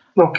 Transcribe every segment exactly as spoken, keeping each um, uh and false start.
Ok.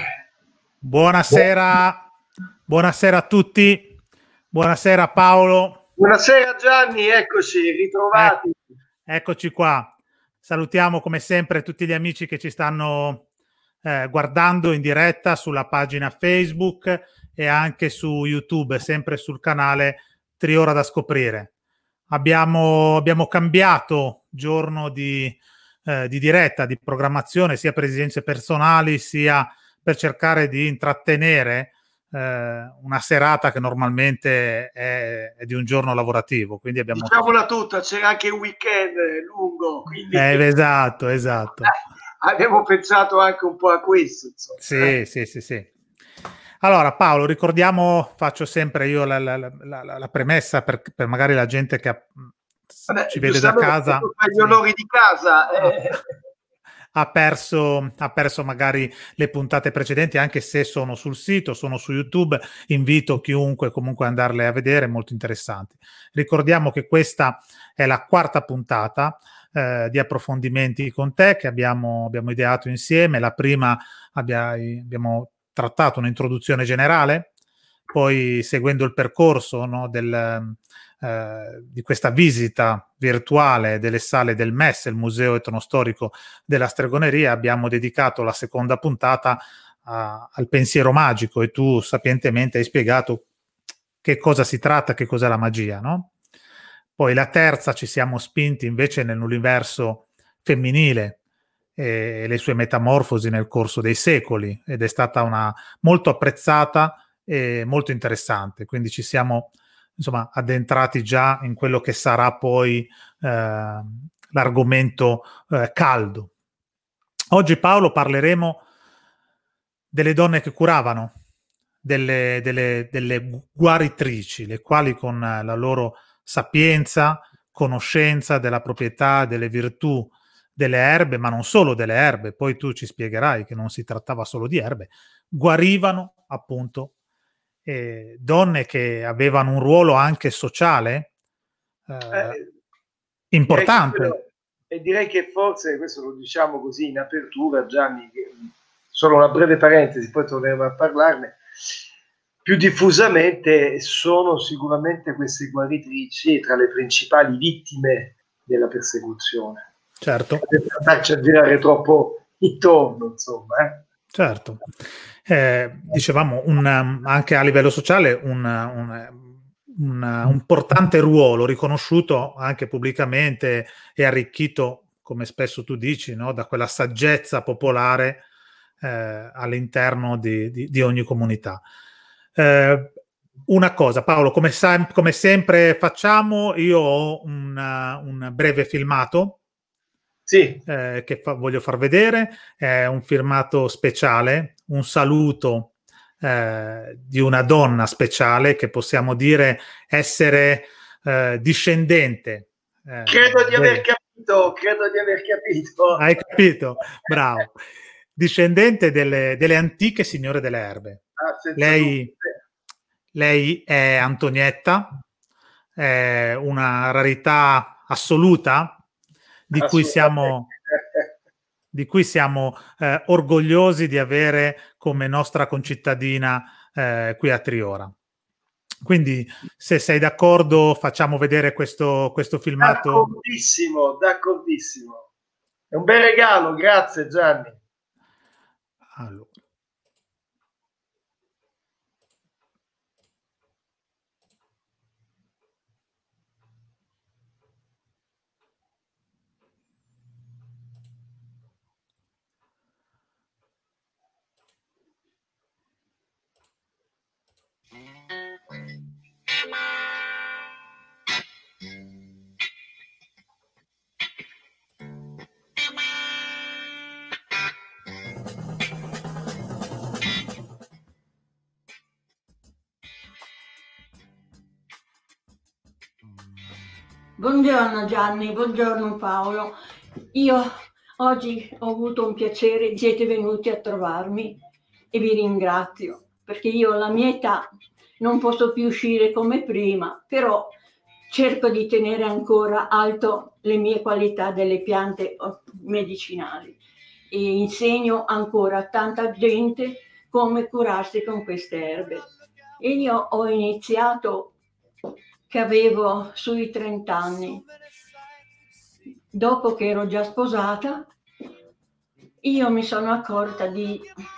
Buonasera, buonasera a tutti, buonasera Paolo. Buonasera Gianni, eccoci, ritrovati. Ec- eccoci qua. Salutiamo come sempre tutti gli amici che ci stanno eh, guardando in diretta sulla pagina Facebook e anche su YouTube, sempre sul canale Triora da scoprire. Abbiamo, abbiamo cambiato giorno di, eh, di diretta, di programmazione, sia per esigenze personali, sia per cercare di intrattenere eh, una serata che normalmente è, è di un giorno lavorativo. Quindi abbiamo... Diciamola tutta, c'era anche un weekend lungo, quindi Eh, esatto, esatto. abbiamo pensato anche un po' a questo. Insomma. Sì, sì, sì, sì. Allora Paolo, ricordiamo, faccio sempre io la, la, la, la premessa per, per magari la gente che ha, Vabbè, ci vede da casa. Gli onori sì. di casa. Eh. Ha perso, ha perso magari le puntate precedenti, anche se sono sul sito, sono su YouTube. Invito chiunque comunque ad andarle a vedere, molto interessanti. Ricordiamo che questa è la quarta puntata eh, di approfondimenti con te che abbiamo, abbiamo ideato insieme. La prima abbia, abbiamo trattato un'introduzione generale, poi seguendo il percorso, no, del, eh, di questa visita virtuale delle sale del M E S, il Museo Etnostorico della Stregoneria, abbiamo dedicato la seconda puntata a, al pensiero magico, e tu sapientemente hai spiegato che cosa si tratta, che cos'è la magia, no? Poi la terza ci siamo spinti invece nell'universo femminile e le sue metamorfosi nel corso dei secoli, ed è stata una molto apprezzata e molto interessante, quindi ci siamo insomma addentrati già in quello che sarà poi eh, l'argomento eh, caldo. Oggi Paolo parleremo delle donne che curavano, delle, delle, delle guaritrici, le quali con la loro sapienza, conoscenza della proprietà, delle virtù delle erbe, ma non solo delle erbe, poi tu ci spiegherai che non si trattava solo di erbe, guarivano appunto eh, donne che avevano un ruolo anche sociale eh, Eh, importante. Direi che, e direi che forse, questo lo diciamo così in apertura, Gianni, che solo una breve parentesi, poi torneremo a parlarne, più diffusamente sono sicuramente queste guaritrici tra le principali vittime della persecuzione. Certo. Per andarci a girare troppo intorno, insomma. Eh. Certo. Eh, dicevamo, un, anche a livello sociale, un, un, un, un importante ruolo riconosciuto anche pubblicamente e arricchito, come spesso tu dici, no, da quella saggezza popolare eh, all'interno di, di, di ogni comunità. Eh, una cosa, Paolo, come, come sempre facciamo, io ho un, un breve filmato sì. eh, che fa, voglio far vedere. È un filmato speciale, un saluto eh, di una donna speciale che possiamo dire essere eh, discendente. Eh, credo di del... aver capito, credo di aver capito. Hai capito? Bravo. Discendente delle, delle antiche signore delle erbe. Ah, lei, lei è Antonietta, è una rarità assoluta di cui siamo, di cui siamo eh, orgogliosi di avere come nostra concittadina eh, qui a Triora. Quindi, se sei d'accordo, facciamo vedere questo, questo filmato. D'accordissimo, d'accordissimo. È un bel regalo, grazie Gianni. Allora. Buongiorno Gianni, buongiorno Paolo. Io oggi ho avuto un piacere, siete venuti a trovarmi e vi ringrazio, perché io alla mia età non posso più uscire come prima, però cerco di tenere ancora alto le mie qualità delle piante medicinali. e insegno ancora a tanta gente come curarsi con queste erbe. E io ho iniziato che avevo sui trenta anni. Dopo che ero già sposata, io mi sono accorta di,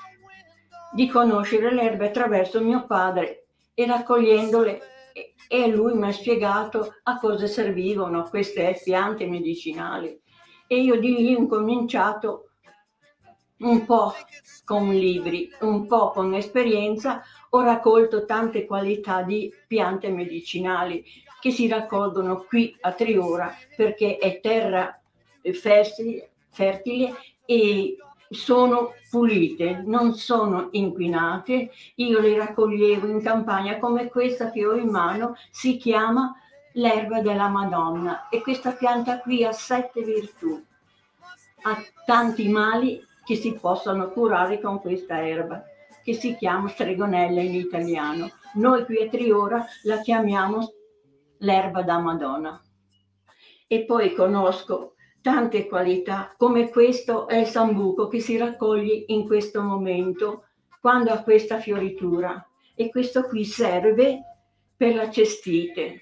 di conoscere le erbe attraverso mio padre e raccogliendole, e lui mi ha spiegato a cosa servivano queste piante medicinali. E io di lì ho incominciato un po' con libri, un po' con esperienza, ho raccolto tante qualità di piante medicinali che si raccolgono qui a Triora perché è terra fertile, fertile e sono pulite, non sono inquinate. Io le raccoglievo in campagna come questa che ho in mano, si chiama l'erba della Madonna, e questa pianta qui ha sette virtù, ha tanti mali che si possono curare con questa erba, che si chiama stregonella in italiano. Noi qui a Triora la chiamiamo l'erba da Madonna. E poi conosco tante qualità, come questo è il sambuco che si raccoglie in questo momento, quando ha questa fioritura. E questo qui serve per la cestite.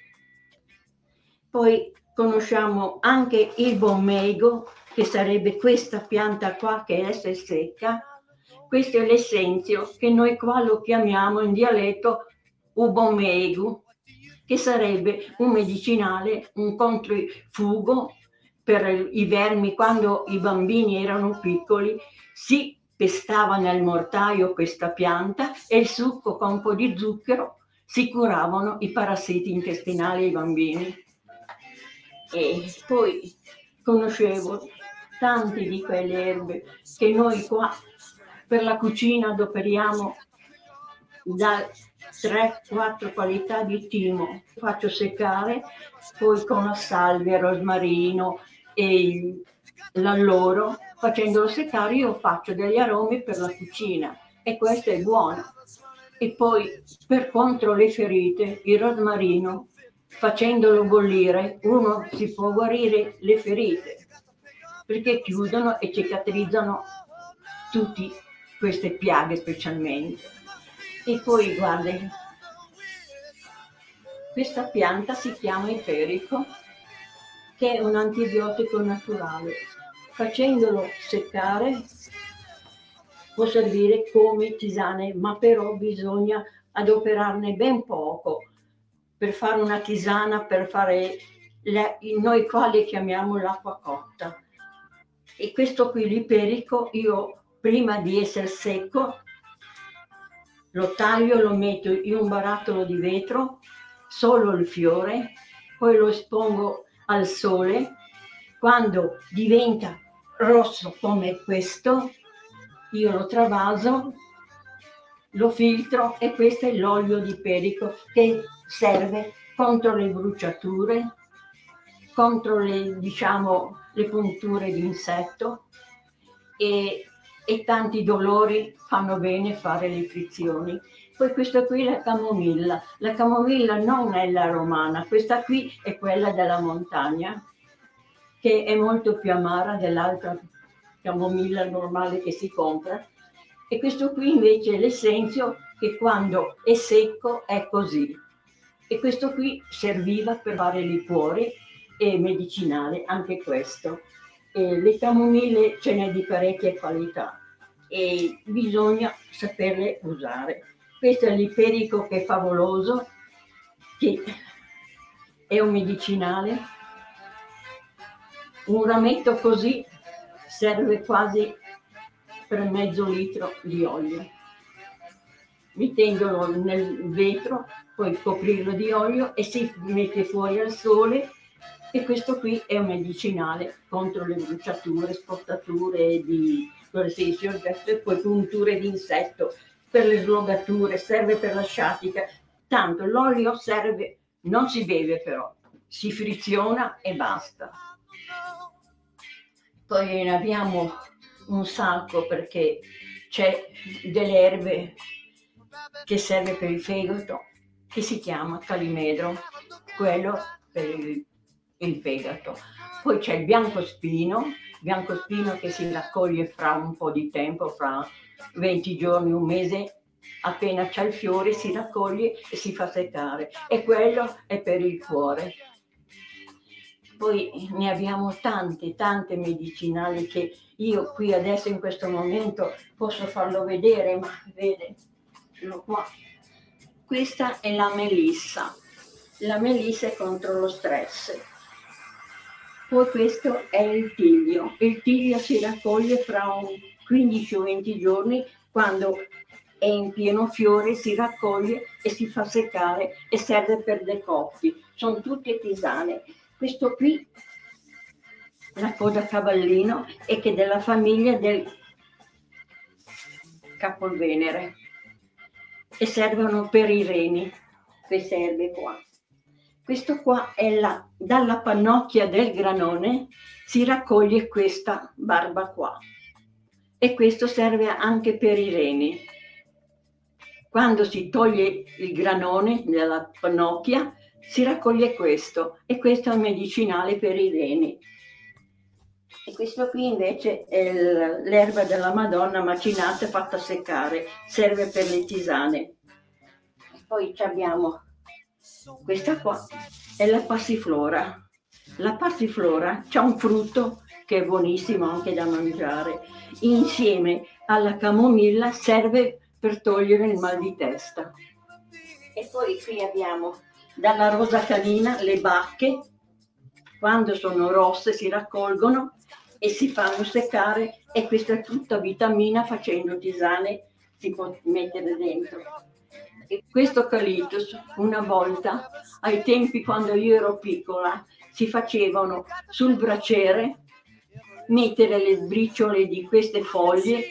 Poi conosciamo anche il bommego, che sarebbe questa pianta qua che è secca. Questo è l'essenzio, che noi qua lo chiamiamo in dialetto ubomegu, che sarebbe un medicinale, un contrifugo per i vermi. Quando i bambini erano piccoli si pestava nel mortaio questa pianta e il succo con un po' di zucchero si curavano i parassiti intestinali ai bambini. E poi conoscevo tante di quelle erbe che noi qua per la cucina adoperiamo da tre quattro qualità di timo. Faccio seccare, poi con la salvia, il rosmarino e l'alloro, facendolo seccare io faccio degli aromi per la cucina e questo è buono. E poi per contro le ferite, il rosmarino, facendolo bollire, uno si può guarire le ferite, perché chiudono e cicatrizzano tutte queste piaghe specialmente. E poi guardi, questa pianta si chiama iperico, che è un antibiotico naturale. Facendolo seccare può servire come tisane, ma però bisogna adoperarne ben poco per fare una tisana, per fare le, noi qua le chiamiamo l'acqua cotta. E questo qui l'iperico io prima di essere secco lo taglio, lo metto in un barattolo di vetro, solo il fiore, poi lo espongo al sole. Quando diventa rosso come questo, io lo travaso, lo filtro e questo è l'olio di iperico che serve contro le bruciature, contro le, diciamo, le punture di insetto e, e tanti dolori, fanno bene fare le frizioni. Poi questa qui è la camomilla. La camomilla non è la romana, questa qui è quella della montagna, che è molto più amara dell'altra camomilla normale che si compra. E questo qui invece è l'essenzio, che quando è secco è così. E questo qui serviva per fare liquori e medicinale, anche questo. E le camomille ce n'è di parecchie qualità e bisogna saperle usare. Questo è l'iperico, che è favoloso, che è un medicinale. Un rametto così serve quasi per mezzo litro di olio. Mettendolo nel vetro, poi coprirlo di olio e si mette fuori al sole. E questo qui è un medicinale contro le bruciature, sportature di qualsiasi oggetto e poi punture di insetto, per le slogature, serve per la sciatica. Tanto l'olio serve, non si beve però, si friziona e basta. Poi ne abbiamo un sacco perché c'è delle erbe che serve per il fegato, che si chiama calimedro, quello per il, il fegato. Poi c'è il biancospino, biancospino che si raccoglie fra un po' di tempo, fra venti giorni, un mese, appena c'è il fiore si raccoglie e si fa seccare, e quello è per il cuore. Poi ne abbiamo tante, tante medicinali che io qui adesso in questo momento posso farlo vedere, ma vede, ce l'ho qua. Questa è la melissa. La melissa è contro lo stress. Poi questo è il tiglio. Il tiglio si raccoglie fra un quindici o venti giorni, quando è in pieno fiore si raccoglie e si fa seccare e serve per decocchi. Sono tutte tisane. Questo qui, la coda cavallino, è che della famiglia del capovenere e servono per i reni, queste erbe qua. Questo qua è la, dalla pannocchia del granone si raccoglie questa barba qua, e questo serve anche per i reni. Quando si toglie il granone dalla pannocchia si raccoglie questo, e questo è un medicinale per i reni. E questo qui invece è l'erba della Madonna macinata e fatta seccare, serve per le tisane. E poi abbiamo questa qua, è la passiflora. La passiflora c'ha un frutto che è buonissimo anche da mangiare. Insieme alla camomilla serve per togliere il mal di testa. E poi qui abbiamo dalla rosa canina le bacche, quando sono rosse si raccolgono e si fanno seccare, e questa è tutta vitamina, facendo tisane si può mettere dentro. E questo eucaliptus una volta, ai tempi quando io ero piccola, si facevano sul braciere, mettere le briciole di queste foglie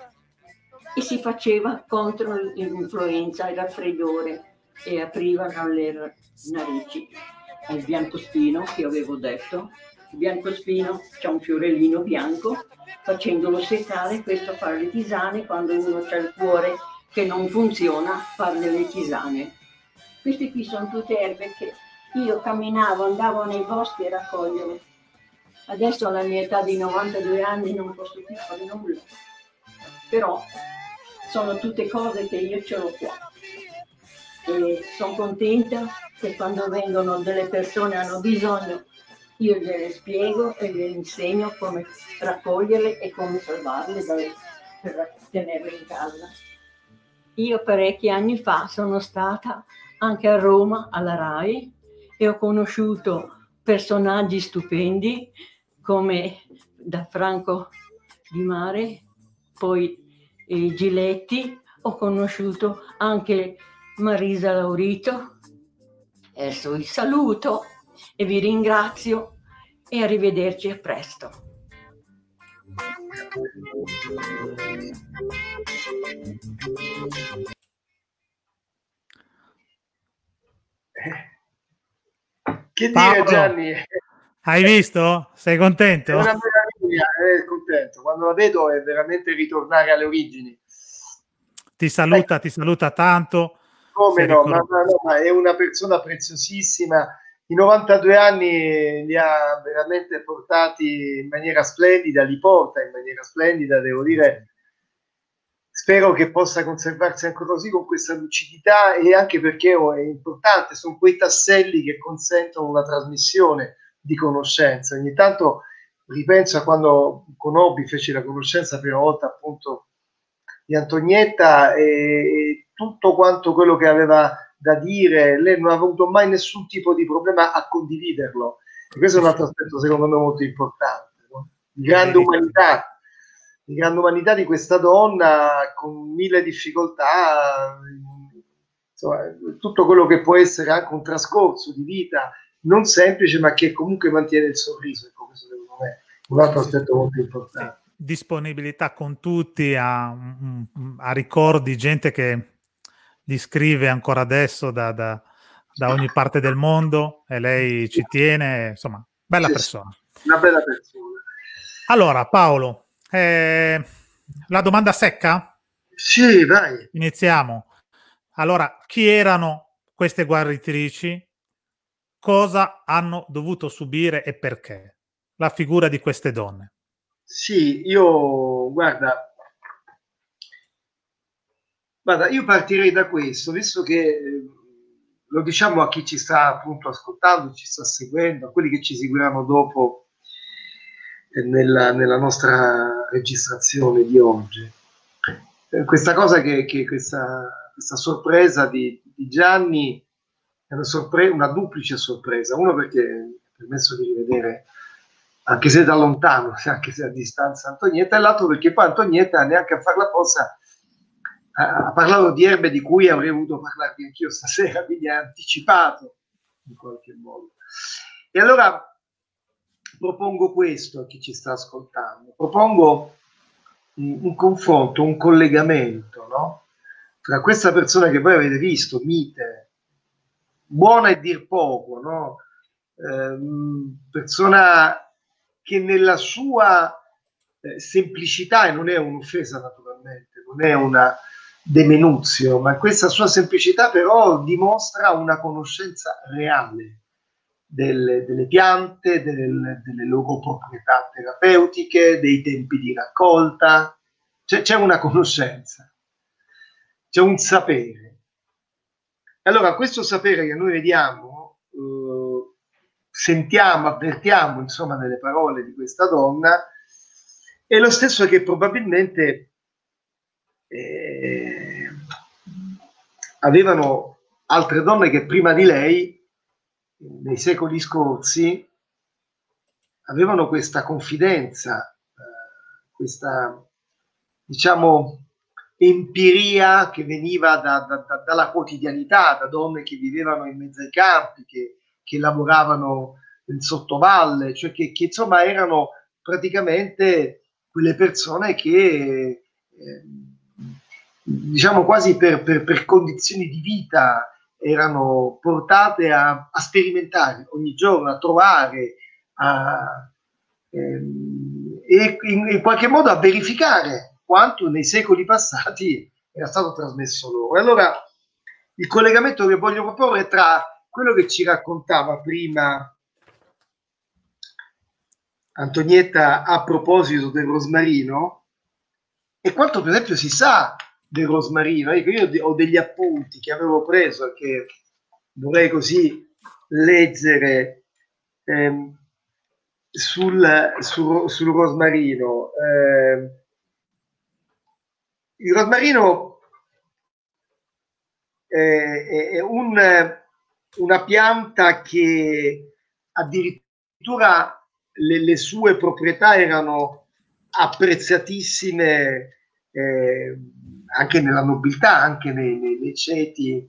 e si faceva contro l'influenza, il raffreddore, e aprivano le narici. Il biancospino che avevo detto, il biancospino c'ha un fiorellino bianco, facendolo seccare, questo fa le tisane. Quando uno c'ha il cuore che non funziona, fa delle tisane. Queste qui sono tutte erbe che io camminavo, andavo nei boschi e raccoglievo. Adesso alla mia età di novantadue anni non posso più fare nulla, però sono tutte cose che io ce l'ho qua. E sono contenta che quando vengono delle persone hanno bisogno, io gliele spiego e gliele insegno come raccoglierle e come salvarle da, per tenerle in casa. Io parecchi anni fa sono stata anche a Roma, alla RAI, e ho conosciuto personaggi stupendi come da Franco Di Mare, poi eh, Giletti, ho conosciuto anche Marisa Laurito. Adesso vi saluto e vi ringrazio e arrivederci, a presto. Che Paolo, dire, Gianni? Hai visto? Sei contento? È una meraviglia, è contento. Quando la vedo è veramente ritornare alle origini. Ti saluta, ecco. Ti saluta tanto. Come no, ricordo... ma, ma, no, ma è una persona preziosissima. I novantadue anni li ha veramente portati in maniera splendida, li porta in maniera splendida, devo dire. Spero che possa conservarsi ancora così, con questa lucidità, e anche perché oh, è importante, sono quei tasselli che consentono una trasmissione di conoscenza. Ogni tanto ripenso a quando conobbi, feci la conoscenza la prima volta appunto di Antonietta, e, e tutto quanto quello che aveva da dire, lei non ha avuto mai nessun tipo di problema a condividerlo, e questo è un altro aspetto secondo me molto importante, no? Di grande umanità, di grande umanità di questa donna, con mille difficoltà, insomma, tutto quello che può essere anche un trascorso di vita non semplice, ma che comunque mantiene il sorriso. Ecco, questo secondo me è un altro aspetto molto importante. Disponibilità con tutti, a, a ricordi, gente che gli scrive ancora adesso da, da, da ogni parte del mondo, e lei ci tiene, insomma, bella sì, persona. Una bella persona. Allora, Paolo, eh, la domanda secca? Sì, vai. Iniziamo. Allora, chi erano queste guaritrici? Cosa hanno dovuto subire e perché? La figura di queste donne. Sì, io guarda, guarda, io partirei da questo, visto che eh, lo diciamo a chi ci sta appunto ascoltando, ci sta seguendo, a quelli che ci seguiranno dopo eh, nella, nella nostra registrazione di oggi. Eh, questa cosa che, che questa, questa sorpresa di, di Gianni è una, sorpre- una duplice sorpresa. Uno perché mi ha permesso di rivedere, anche se da lontano, anche se a distanza, Antonietta, e l'altro perché poi Antonietta neanche a farla apposta ha, ha parlato di erbe di cui avrei voluto parlarvi anch'io stasera, quindi ha anticipato in qualche modo. E allora propongo questo a chi ci sta ascoltando, propongo un, un confronto, un collegamento, no? Tra questa persona che voi avete visto, mite, buona e dir poco, no? Eh, persona che nella sua eh, semplicità, e non è un'offesa naturalmente, non è una demenuzio, ma questa sua semplicità però dimostra una conoscenza reale delle, delle piante, delle, delle loro proprietà terapeutiche, dei tempi di raccolta, c'è, c'è una conoscenza, c'è un sapere. Allora questo sapere che noi vediamo, eh, sentiamo, avvertiamo insomma nelle parole di questa donna, è lo stesso che probabilmente eh, avevano altre donne che prima di lei, nei secoli scorsi, avevano questa confidenza, eh, questa, diciamo, empiria che veniva da, da, da, dalla quotidianità, da donne che vivevano in mezzo ai campi, che, che lavoravano in sottovalle, cioè che, che insomma erano praticamente quelle persone che eh, diciamo quasi per, per, per condizioni di vita erano portate a, a sperimentare ogni giorno, a trovare, a, ehm, e in, in qualche modo a verificare quanto nei secoli passati era stato trasmesso loro. E allora il collegamento che voglio proporre è tra quello che ci raccontava prima Antonietta a proposito del rosmarino e quanto per esempio si sa del rosmarino. Io ho degli appunti che avevo preso che vorrei così leggere ehm, sul, sul, sul rosmarino. Eh, il rosmarino è, è un, una pianta che addirittura le, le sue proprietà erano apprezzatissime eh, anche nella nobiltà, anche nei, nei, nei ceti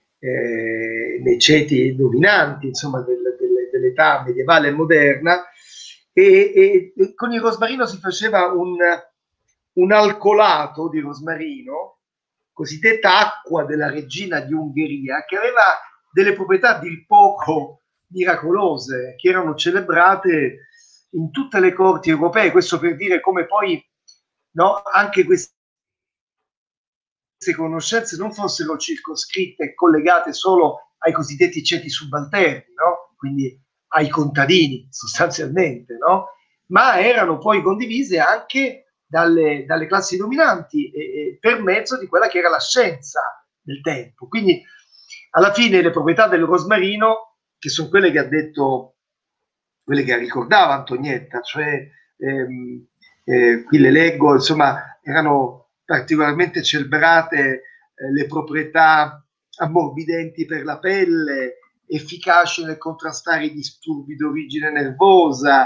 eh, nei ceti dominanti insomma del, del, dell'età medievale e moderna, e, e, e con il rosmarino si faceva un, un alcolato di rosmarino, cosiddetta acqua della regina di Ungheria, che aveva delle proprietà dir poco miracolose, che erano celebrate in tutte le corti europee. Questo per dire come poi, no, anche queste conoscenze non fossero circoscritte e collegate solo ai cosiddetti ceti subalterni, no? Quindi ai contadini sostanzialmente, no? Ma erano poi condivise anche dalle, dalle classi dominanti e, e per mezzo di quella che era la scienza del tempo. Quindi alla fine le proprietà del rosmarino, che sono quelle che ha detto, quelle che ricordava Antonietta, cioè ehm, eh, qui le leggo, insomma, erano particolarmente celebrate eh, le proprietà ammorbidenti per la pelle, efficaci nel contrastare i disturbi di origine nervosa,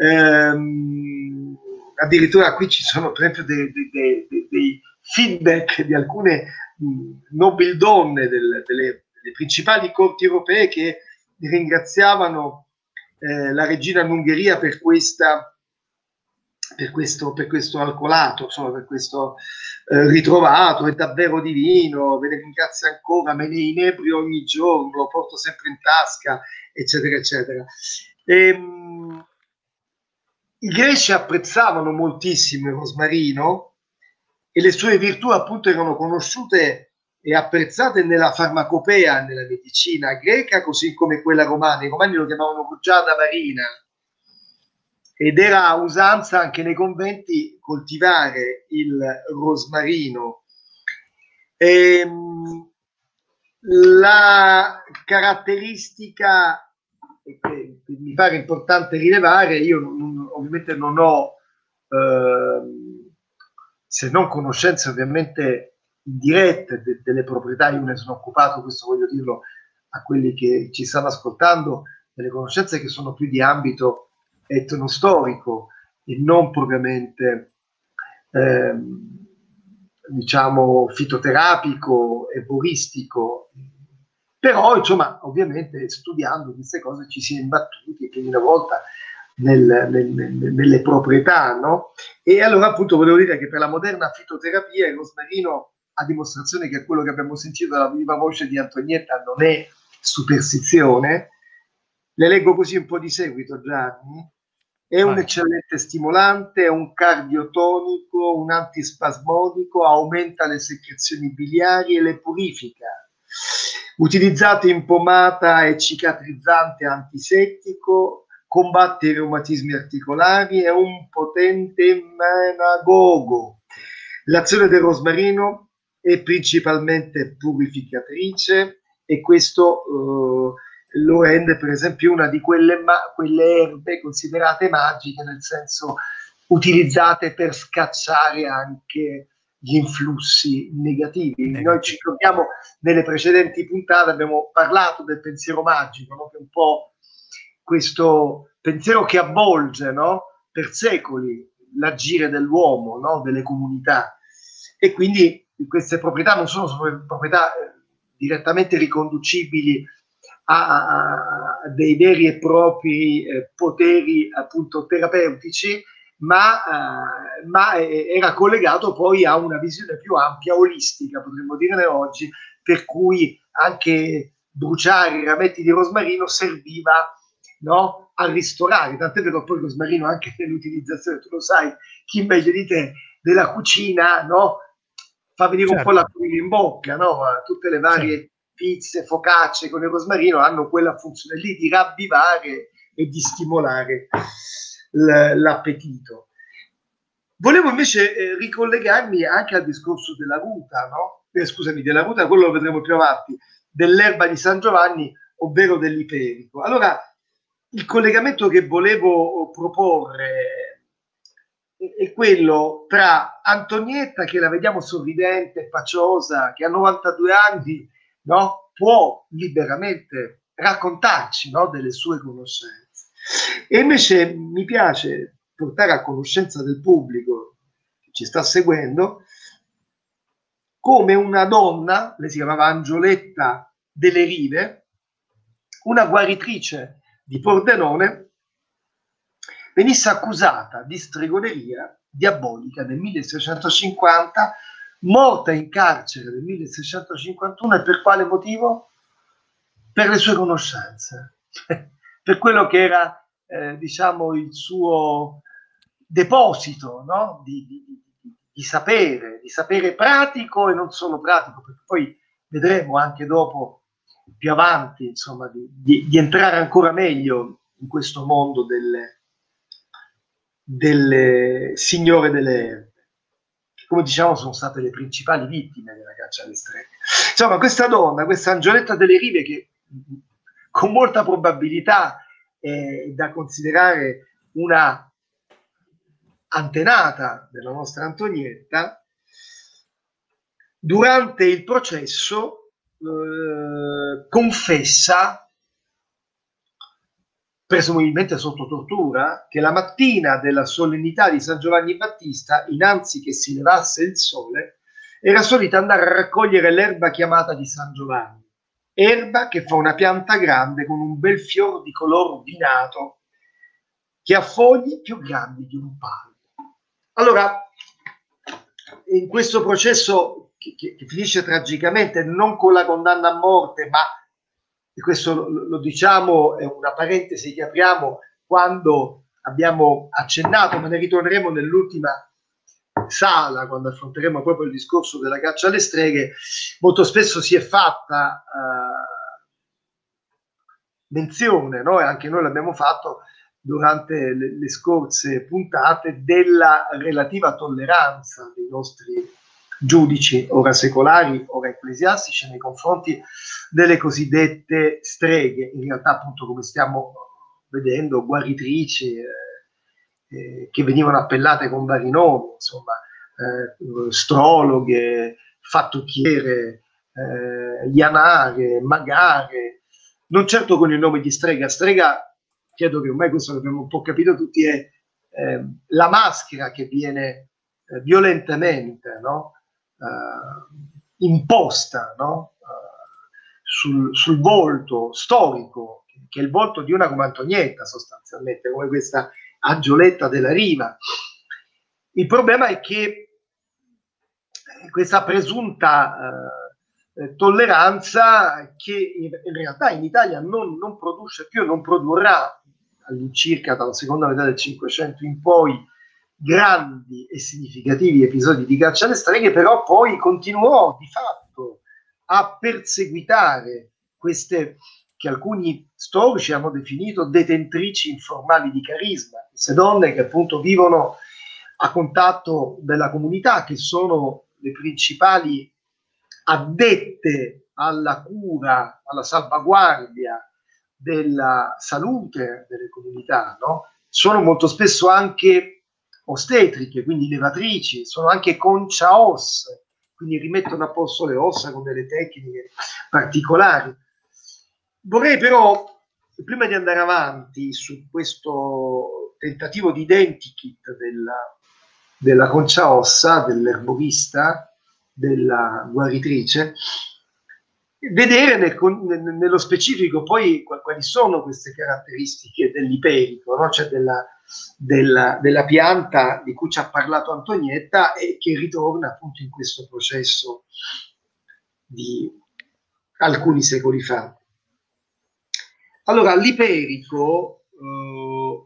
ehm, addirittura qui ci sono per esempio dei, dei, dei, dei feedback di alcune mh, nobildonne del, delle, delle principali corti europee che ringraziavano eh, la regina d'Ungheria per questa Per questo, per questo alcolato, insomma, per questo eh, ritrovato, è davvero divino, ve ne ringrazio ancora, me ne inebrio ogni giorno, lo porto sempre in tasca, eccetera, eccetera. Ehm, I greci apprezzavano moltissimo il rosmarino e le sue virtù appunto erano conosciute e apprezzate nella farmacopea, nella medicina greca, così come quella romana. I romani lo chiamavano rugiada marina. ed era usanza anche nei conventi coltivare il rosmarino. Ehm, la caratteristica che mi pare importante rilevare, io non, ovviamente non ho eh, se non conoscenze ovviamente dirette de, delle proprietà, io me ne sono occupato, questo voglio dirlo a quelli che ci stanno ascoltando, delle conoscenze che sono più di ambito etnostorico e non propriamente ehm, diciamo fitoterapico e erboristico, però insomma ovviamente studiando queste cose ci si è imbattuti più di una volta nel, nel, nel, nelle proprietà, no? E allora appunto volevo dire che per la moderna fitoterapia il rosmarino, a dimostrazione che quello che abbiamo sentito dalla viva voce di Antonietta non è superstizione, le leggo così un po' di seguito, Gianni. È un eccellente stimolante, è un cardiotonico, un antispasmodico, aumenta le secrezioni biliari e le purifica. Utilizzato in pomata è cicatrizzante antisettico, combatte i reumatismi articolari, è un potente emanagogo. L'azione del rosmarino è principalmente purificatrice e questo eh, lo rende per esempio una di quelle, ma- quelle erbe considerate magiche, nel senso utilizzate per scacciare anche gli influssi negativi. negativi. Noi ci ricordiamo nelle precedenti puntate, abbiamo parlato del pensiero magico, no? Che è un po' questo pensiero che avvolge, no? Per secoli l'agire dell'uomo, no? Delle comunità, e quindi queste proprietà non sono solo proprietà eh, direttamente riconducibili a, a dei veri e propri eh, poteri appunto terapeutici, ma, eh, ma era collegato poi a una visione più ampia, olistica, potremmo dire oggi, per cui anche bruciare i rametti di rosmarino serviva, no, a ristorare, tant'è vero poi il rosmarino anche nell'utilizzazione, tu lo sai, chi meglio di te, della cucina, no, fa venire certo. un po' l'acquolina in bocca, no, tutte le varie certo. pizze, focacce con il rosmarino hanno quella funzione lì di ravvivare e di stimolare l'appetito. Volevo invece eh, ricollegarmi anche al discorso della ruta, no? Eh, scusami, della ruta, quello lo vedremo più avanti, dell'erba di San Giovanni, ovvero dell'iperico. Allora, il collegamento che volevo proporre è quello tra Antonietta, che la vediamo sorridente, paciosa, che ha novantadue anni, no? Può liberamente raccontarci, no? Delle sue conoscenze. E invece mi piace portare a conoscenza del pubblico che ci sta seguendo come una donna, lei si chiamava Angioletta delle Rive, una guaritrice di Pordenone, venisse accusata di stregoneria diabolica nel milleseicentocinquanta, morta in carcere nel milleseicentocinquantuno. E per quale motivo? Per le sue conoscenze, per quello che era eh, diciamo il suo deposito, no? di, di, di, di sapere, di sapere pratico e non solo pratico, perché poi vedremo anche dopo, più avanti, insomma, di, di, di entrare ancora meglio in questo mondo delle, delle signore delle erbe, che come diciamo sono state le principali vittime della caccia alle streghe. Insomma, questa donna, questa Angioletta delle Rive, che con molta probabilità è da considerare una antenata della nostra Antonietta, durante il processo eh, confessa, presumibilmente sotto tortura, che la mattina della solennità di San Giovanni Battista, innanzi che si levasse il sole, era solita andare a raccogliere l'erba chiamata di San Giovanni, erba che fa una pianta grande con un bel fior di color vinato che ha fogli più grandi di un palo. Allora, in questo processo che, che, che finisce tragicamente, non con la condanna a morte, ma, e questo lo, lo diciamo, è una parentesi che apriamo quando abbiamo accennato, ma ne ritorneremo nell'ultima sala, quando affronteremo proprio il discorso della caccia alle streghe. Molto spesso si è fatta uh, menzione, no? E anche noi l'abbiamo fatto, durante le, le scorse puntate della relativa tolleranza dei nostri giudici, ora secolari, ora ecclesiastici, nei confronti delle cosiddette streghe, in realtà appunto come stiamo vedendo, guaritrici, eh, eh, che venivano appellate con vari nomi, insomma, eh, astrologhe, fattucchiere, eh, ianare, magare, non certo con il nome di strega. Strega, credo che ormai questo l'abbiamo un po' capito tutti, è eh, la maschera che viene eh, violentemente, no? Uh, imposta, no? uh, sul, sul volto storico, che è il volto di una come Antonietta, sostanzialmente, come questa Angioletta della Riva. Il problema è che questa presunta uh, tolleranza, che in, in realtà in Italia non, non produce più, non produrrà all'incirca dalla seconda metà del Cinquecento in poi grandi e significativi episodi di caccia alle streghe, però poi continuò di fatto a perseguitare queste che alcuni storici hanno definito detentrici informali di carisma, queste donne che appunto vivono a contatto della comunità, che sono le principali addette alla cura, alla salvaguardia della salute delle comunità, no? Sono molto spesso anche ostetriche, quindi levatrici, sono anche conciaos, quindi rimettono a posto le ossa con delle tecniche particolari. Vorrei però, prima di andare avanti su questo tentativo di identikit della, della conciaossa, dell'erborista, della guaritrice, vedere nel, nello specifico poi quali sono queste caratteristiche dell'iperico, no? Cioè della, della, della pianta di cui ci ha parlato Antonietta e che ritorna appunto in questo processo di alcuni secoli fa. Allora, l'iperico, eh,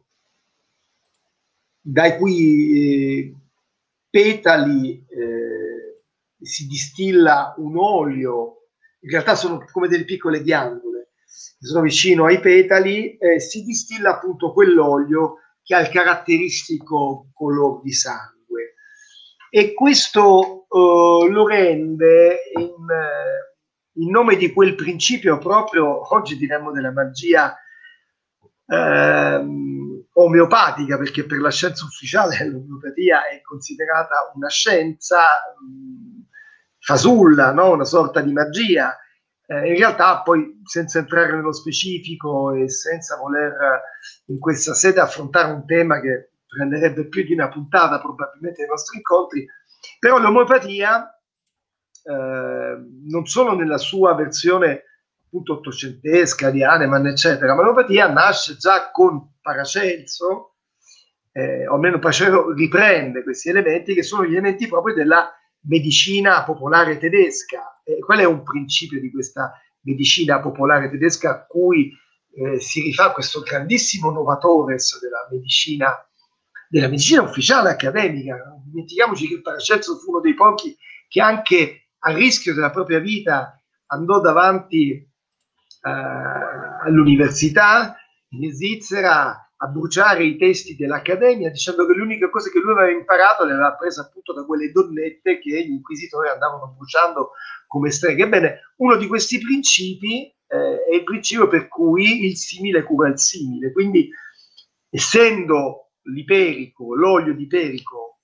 dai cui eh, petali eh, si distilla un olio, in realtà sono come delle piccole ghiandole, sono vicino ai petali, eh, si distilla appunto quell'olio che ha il caratteristico color di sangue, e questo eh, lo rende in, eh, in nome di quel principio proprio, oggi diremmo della magia eh, omeopatica, perché per la scienza ufficiale l'omeopatia è considerata una scienza mh, fasulla, no? Una sorta di magia. Eh, in realtà poi, senza entrare nello specifico e senza voler in questa sede affrontare un tema che prenderebbe più di una puntata probabilmente dei nostri incontri, però l'omeopatia eh, non solo nella sua versione appunto ottocentesca di Hahnemann eccetera, ma l'omeopatia nasce già con Paracelso, eh, o almeno Paracelso riprende questi elementi che sono gli elementi proprio della medicina popolare tedesca. Eh, qual è un principio di questa medicina popolare tedesca a cui eh, si rifà questo grandissimo novatores della medicina, della medicina ufficiale accademica? Non dimentichiamoci che Paracelso fu uno dei pochi che anche a rischio della propria vita andò davanti eh, all'università in Svizzera a bruciare i testi dell'Accademia, dicendo che l'unica cosa che lui aveva imparato le aveva presa appunto da quelle donnette che gli inquisitori andavano bruciando come streghe. Ebbene, uno di questi principi eh, è il principio per cui il simile cura il simile, quindi essendo l'iperico, l'olio di iperico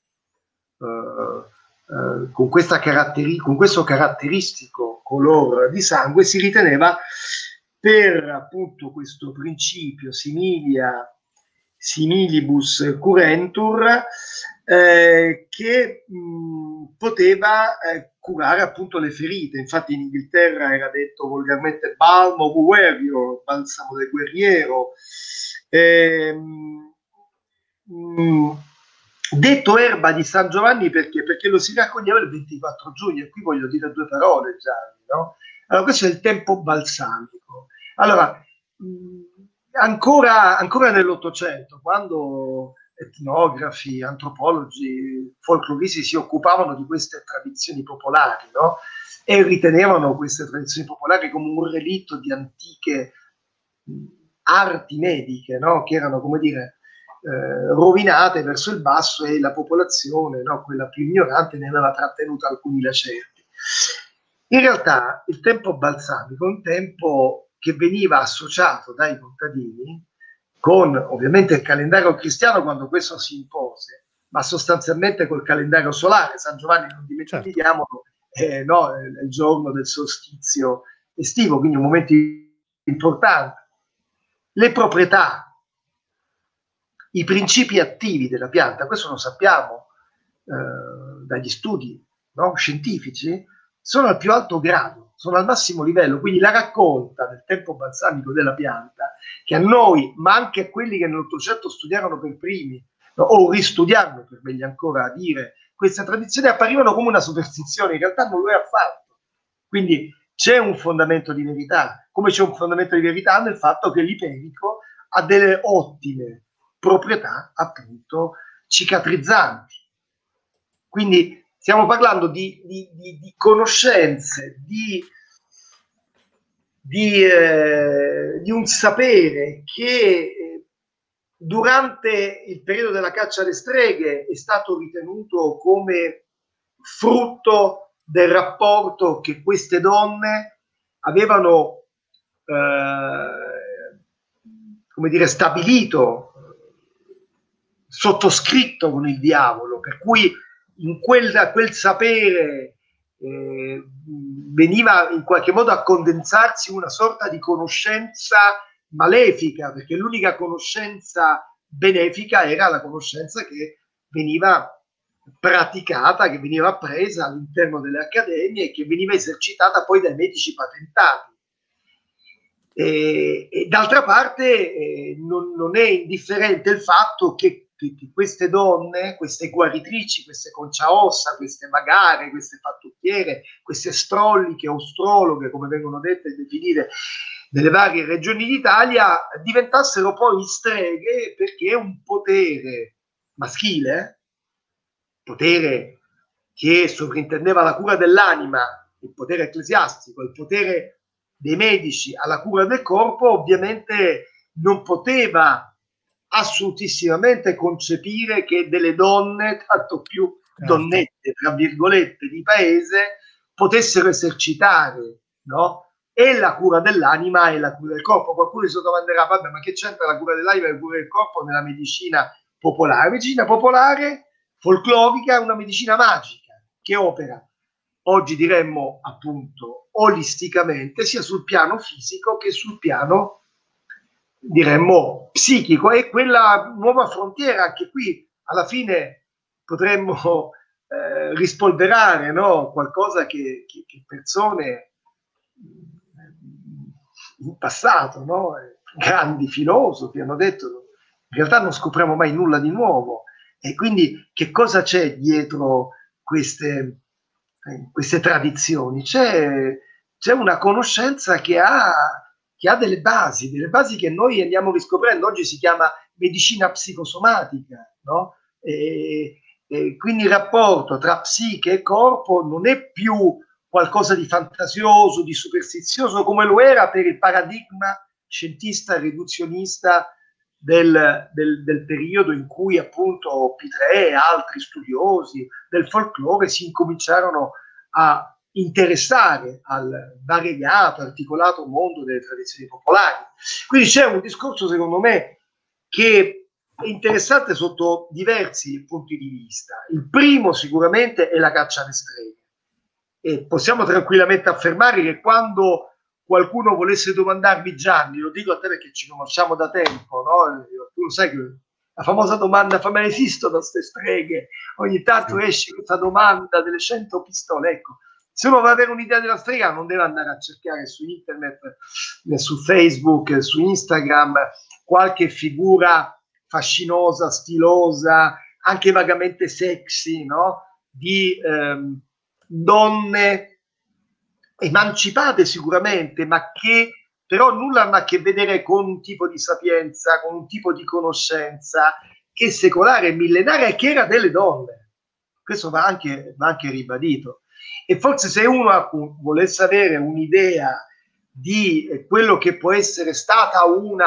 eh, eh, con, questa caratteri- con questo caratteristico color di sangue, si riteneva per appunto questo principio similia similibus curentur, eh, che mh, poteva eh, curare appunto le ferite. Infatti in Inghilterra era detto volgarmente balm of warrior, balsamo del guerriero, eh, mh, detto erba di San Giovanni perché? Perché lo si raccoglieva il ventiquattro giugno, e qui voglio dire due parole, Gianni, no? Allora, questo è il tempo balsamico. Allora, mh, Ancora, ancora nell'Ottocento, quando etnografi, antropologi, folcloristi si occupavano di queste tradizioni popolari, no? E ritenevano queste tradizioni popolari come un relitto di antiche arti mediche, no? Che erano, come dire, eh, rovinate verso il basso, e la popolazione, no? Quella più ignorante, ne aveva trattenuto alcuni lacerti. In realtà il tempo balsamico è un tempo che veniva associato dai contadini con, ovviamente, il calendario cristiano quando questo si impose, ma sostanzialmente col calendario solare. San Giovanni, non dimentichiamolo, certo. eh, no, è il giorno del solstizio estivo, quindi un momento importante. Le proprietà, i principi attivi della pianta, questo lo sappiamo eh, dagli studi, no, scientifici, sono al più alto grado, sono al massimo livello, quindi la raccolta del tempo balsamico della pianta, che a noi, ma anche a quelli che nell'Ottocento studiarono per primi, no, o ristudiarono, per meglio ancora a dire, queste tradizioni apparivano come una superstizione, in realtà non lo è affatto. Quindi c'è un fondamento di verità, come c'è un fondamento di verità nel fatto che l'iperico ha delle ottime proprietà, appunto, cicatrizzanti. Quindi stiamo parlando di, di, di, di conoscenze, di, di, eh, di un sapere che eh, durante il periodo della caccia alle streghe è stato ritenuto come frutto del rapporto che queste donne avevano eh, come dire, stabilito, sottoscritto con il diavolo, per cui in quel, quel sapere eh, veniva in qualche modo a condensarsi una sorta di conoscenza malefica, perché l'unica conoscenza benefica era la conoscenza che veniva praticata, che veniva appresa all'interno delle accademie e che veniva esercitata poi dai medici patentati. E, e d'altra parte eh, non, non è indifferente il fatto che, che, che queste donne, queste guaritrici, queste conciaossa, queste magare, queste fattucchiere, queste strolliche o astrologhe, come vengono dette e definite nelle varie regioni d'Italia, diventassero poi streghe, perché un potere maschile, potere che sovrintendeva la cura dell'anima, il potere ecclesiastico, il potere dei medici alla cura del corpo, ovviamente non poteva assolutissimamente concepire che delle donne, tanto più donnette, tra virgolette, di paese, potessero esercitare, no? E la cura dell'anima e la cura del corpo. Qualcuno si domanderà, vabbè, ma che c'entra la cura dell'anima e la cura del corpo nella medicina popolare? La medicina popolare folclorica è una medicina magica che opera, oggi diremmo appunto olisticamente, sia sul piano fisico che sul piano, diremmo, psichico. E quella nuova frontiera, anche qui alla fine potremmo eh, rispolverare, no? Qualcosa che, che, che persone in passato, no? Grandi filosofi hanno detto, in realtà non scopriamo mai nulla di nuovo. E quindi che cosa c'è dietro queste, eh, queste tradizioni? C'è, c'è una conoscenza che ha, che ha delle basi, delle basi che noi andiamo riscoprendo. Oggi si chiama medicina psicosomatica, no? E, e quindi il rapporto tra psiche e corpo non è più qualcosa di fantasioso, di superstizioso, come lo era per il paradigma scientista riduzionista Del, del, del periodo in cui appunto Pitrè e altri studiosi del folklore si incominciarono a interessare al variegato, articolato mondo delle tradizioni popolari. Quindi c'è un discorso, secondo me, che è interessante sotto diversi punti di vista. Il primo sicuramente è la caccia alle streghe, e possiamo tranquillamente affermare che quando qualcuno volesse domandarmi, Gianni, lo dico a te perché ci conosciamo da tempo, no? Tu lo sai che la famosa domanda, fa, ma esistono queste streghe? Ogni tanto esce questa domanda delle cento pistole. Ecco, se uno vuole avere un'idea della strega non deve andare a cercare su internet, su Facebook, su Instagram, qualche figura fascinosa, stilosa, anche vagamente sexy, no? Di ehm, donne emancipate sicuramente, ma che però nulla hanno a che vedere con un tipo di sapienza, con un tipo di conoscenza che è secolare e millenaria e che era delle donne. Questo va anche, va anche ribadito. E forse se uno appunto, volesse avere un'idea di quello che può essere stata una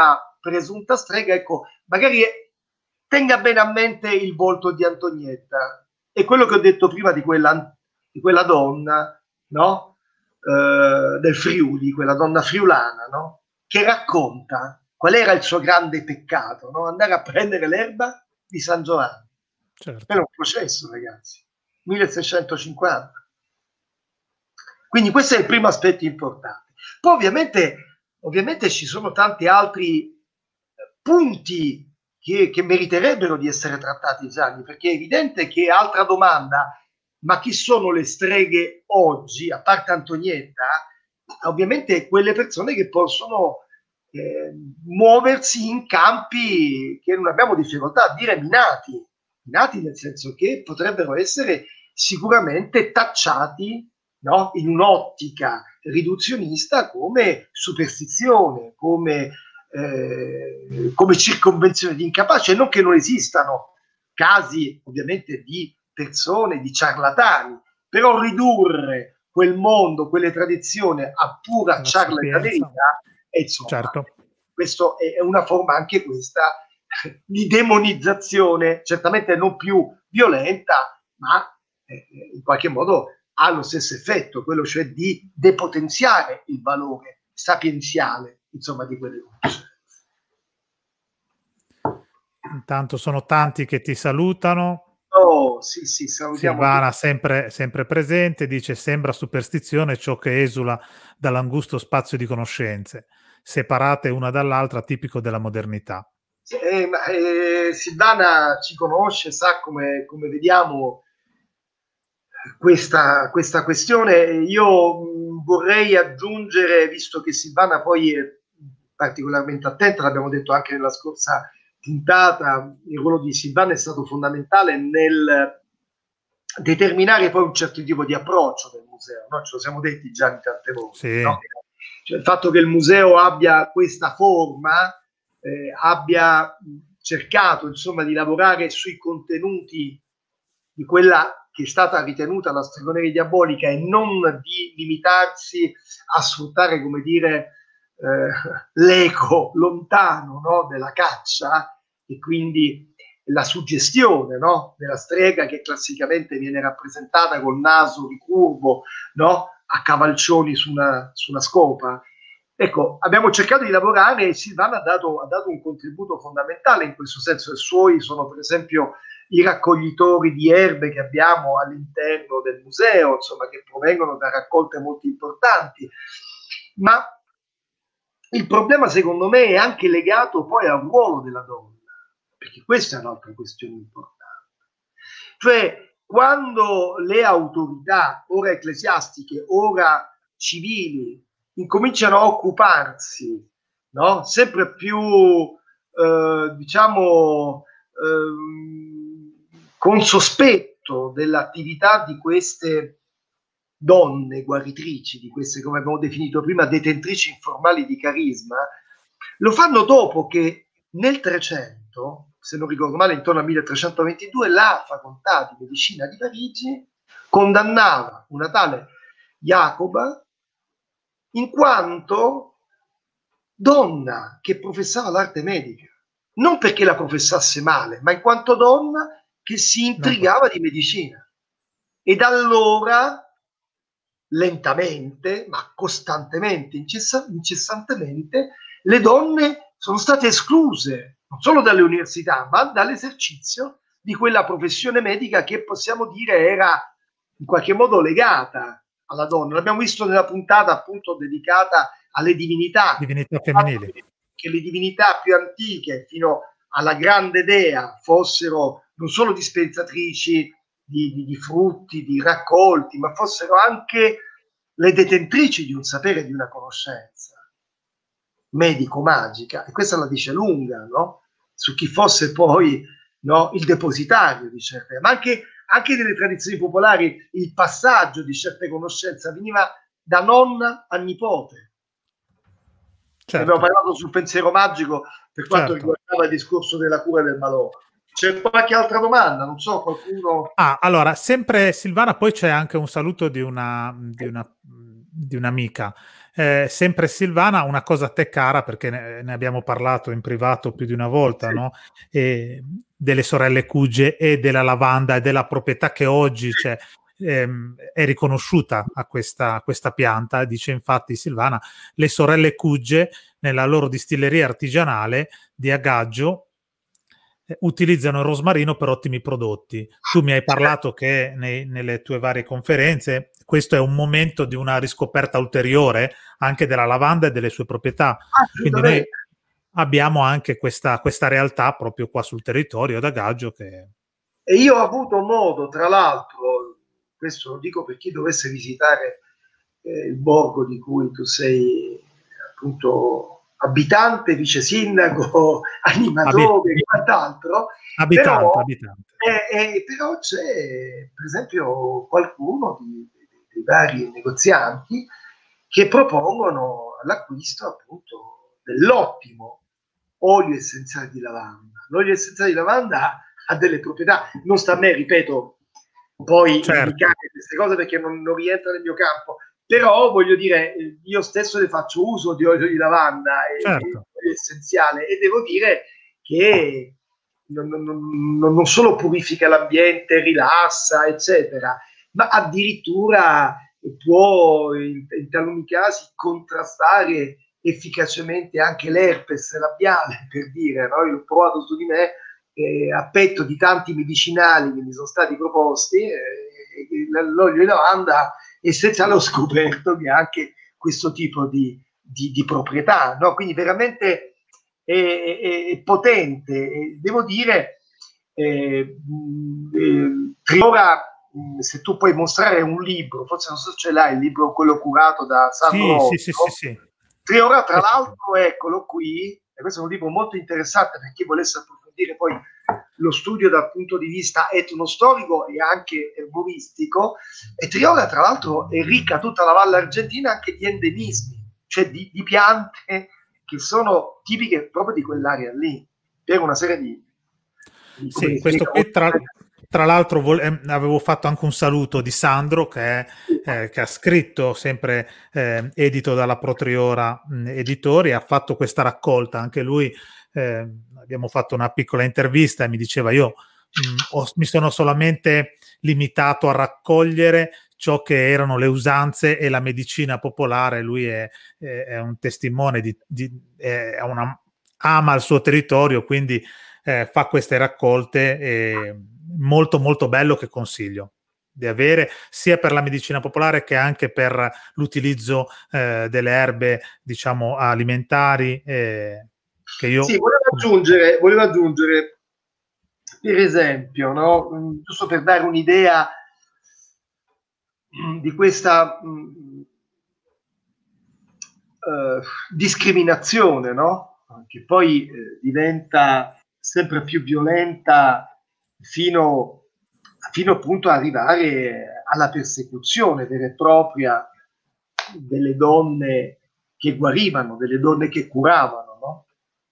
presunta strega, ecco, magari tenga bene a mente il volto di Antonietta e quello che ho detto prima di quella, di quella donna, no? Eh, del Friuli, quella donna friulana, no? Che racconta qual era il suo grande peccato, no? Andare a prendere l'erba di San Giovanni. Certo. Era un processo, ragazzi, milleseicentocinquanta. Quindi questo è il primo aspetto importante. Poi ovviamente, ovviamente ci sono tanti altri punti che, che meriterebbero di essere trattati, Gianni, perché è evidente che altra domanda, ma chi sono le streghe oggi, a parte Antonietta, ovviamente quelle persone che possono eh, muoversi in campi che non abbiamo difficoltà a dire minati, minati nel senso che potrebbero essere sicuramente tacciati, no, in un'ottica riduzionista come superstizione, come Eh, come circonvenzione di incapace, non che non esistano casi ovviamente di persone, di ciarlatani, però ridurre quel mondo, quelle tradizioni a pura La ciarlataneria, e insomma, certo. questo è una forma anche questa di demonizzazione, certamente non più violenta, ma eh, in qualche modo ha lo stesso effetto, quello cioè di depotenziare il valore sapienziale, insomma, di quelle conoscenze. Intanto sono tanti che ti salutano. Oh, sì, sì, salutiamo. Silvana sempre, sempre presente, dice: sembra superstizione ciò che esula dall'angusto spazio di conoscenze, separate una dall'altra, tipico della modernità. Eh, ma, eh, Silvana ci conosce, sa come, come vediamo questa, questa questione. Io mh, vorrei aggiungere, visto che Silvana poi è particolarmente attenta, l'abbiamo detto anche nella scorsa puntata, il ruolo di Silvana è stato fondamentale nel determinare poi un certo tipo di approccio del museo, no? Ce lo siamo detti già tante volte, sì. No? Cioè, il fatto che il museo abbia questa forma, eh, abbia cercato insomma di lavorare sui contenuti di quella che è stata ritenuta la stregoneria diabolica e non di limitarsi a sfruttare, come dire, eh, l'eco lontano, no, della caccia, e quindi la suggestione, no, della strega che classicamente viene rappresentata col naso ricurvo, no, a cavalcioni su una, su una scopa. Ecco, abbiamo cercato di lavorare e Silvana ha dato, ha dato un contributo fondamentale in questo senso. I suoi sono per esempio i raccoglitori di erbe che abbiamo all'interno del museo, insomma, che provengono da raccolte molto importanti. Ma il problema, secondo me, è anche legato poi al ruolo della donna, perché questa è un'altra questione importante. Cioè, quando le autorità, ora ecclesiastiche, ora civili, incominciano a occuparsi, no, sempre più, eh, diciamo, eh, con sospetto dell'attività di queste donne guaritrici, di queste, come abbiamo definito prima, detentrici informali di carisma, lo fanno dopo che nel trecento, se non ricordo male intorno al milletrecentoventidue, la facoltà di medicina di Parigi condannava una tale Jacoba in quanto donna che professava l'arte medica, non perché la professasse male, ma in quanto donna che si intrigava di medicina. E da allora, lentamente, ma costantemente, incess- incessantemente, le donne sono state escluse non solo dalle università, ma dall'esercizio di quella professione medica che possiamo dire era in qualche modo legata alla donna. L'abbiamo visto nella puntata appunto dedicata alle divinità, divinità femminili, che le divinità più antiche fino alla grande dea fossero non solo dispensatrici di, di, di frutti, di raccolti, ma fossero anche le detentrici di un sapere, di una conoscenza medico-magica. E questa la dice lunga, no? Su chi fosse poi, no, il depositario di certe, ma anche, anche nelle tradizioni popolari il passaggio di certe conoscenze avveniva da nonna a nipote. Certo. Abbiamo parlato sul pensiero magico per quanto certo. riguardava il discorso della cura del malore. C'è qualche altra domanda? Non so, qualcuno... Ah, allora, sempre Silvana, poi c'è anche un saluto di una, di una di un'amica. Eh, sempre Silvana, una cosa a te cara, perché ne, ne abbiamo parlato in privato più di una volta, Sì. no? E delle sorelle Cuge e della lavanda e della proprietà che oggi c'è. Ehm, è riconosciuta a questa, a questa pianta. Dice infatti Silvana, le sorelle Cuge nella loro distilleria artigianale di Agaggio eh, utilizzano il rosmarino per ottimi prodotti. Tu mi hai parlato che nei, nelle tue varie conferenze questo è un momento di una riscoperta ulteriore anche della lavanda e delle sue proprietà. Quindi noi abbiamo anche questa, questa realtà proprio qua sul territorio ad Agaggio che... E io ho avuto modo, tra l'altro, questo lo dico per chi dovesse visitare eh, il borgo di cui tu sei appunto abitante, vice sindaco, animatore e quant'altro, abitante, però, abitante. Eh, eh, però c'è per esempio qualcuno di, dei vari negozianti che propongono l'acquisto appunto dell'ottimo olio essenziale di lavanda. L'olio essenziale di lavanda ha delle proprietà, non sta a me, ripeto, poi certo. indicare queste cose perché non, non rientra nel mio campo, però voglio dire, io stesso ne faccio uso di olio di lavanda e, certo. è essenziale, e devo dire che non, non, non solo purifica l'ambiente, rilassa, eccetera, ma addirittura può in, in taluni casi contrastare efficacemente anche l'herpes labiale, per dire, no? Io ho provato su di me eh, a petto di tanti medicinali che mi sono stati proposti, eh, l'olio di lavanda essenziale, ho scoperto che ha anche questo tipo di, di, di proprietà, no? Quindi veramente è, è, è potente. E devo dire, eh, eh, Triora, se tu puoi mostrare un libro, forse non so se ce l'hai, il libro quello curato da Sandro sì, Otto, sì, sì, sì, sì. Triora, tra l'altro, eccolo qui, e questo è un libro molto interessante per chi volesse approfondire poi lo studio dal punto di vista etnostorico e anche erboristico. E Triora, tra l'altro, è ricca tutta la Valle Argentina anche di endemismi, cioè di, di piante che sono tipiche proprio di quell'area lì, per una serie di... di sì, questo qui tra, tra l'altro eh, avevo fatto anche un saluto di Sandro che, è, eh, che ha scritto sempre eh, edito dalla Protriora mh, Editori, ha fatto questa raccolta, anche lui eh, abbiamo fatto una piccola intervista e mi diceva io mh, ho, mi sono solamente limitato a raccogliere ciò che erano le usanze e la medicina popolare. Lui è, è, è un testimone di, di è una, ama il suo territorio, quindi eh, fa queste raccolte, eh, molto molto bello, che consiglio di avere sia per la medicina popolare che anche per l'utilizzo eh, delle erbe, diciamo, alimentari, eh, che io... Sì, volevo aggiungere, volevo aggiungere per esempio, no, giusto per dare un'idea di questa mh, uh, discriminazione, no? Che poi eh, diventa sempre più violenta fino, fino appunto ad arrivare alla persecuzione vera e propria delle donne che guarivano, delle donne che curavano, no?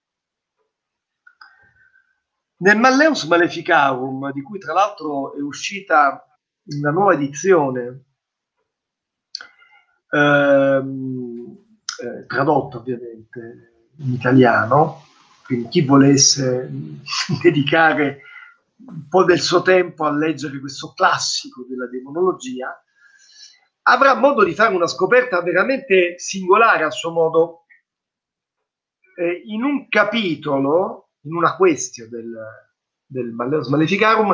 Nel Malleus Maleficarum, di cui tra l'altro è uscita una nuova edizione, ehm, eh, tradotta ovviamente in italiano, quindi chi volesse dedicare un po' del suo tempo a leggere questo classico della demonologia, avrà modo di fare una scoperta veramente singolare a suo modo. Eh, in un capitolo, in una questione del, del Malleus Maleficarum,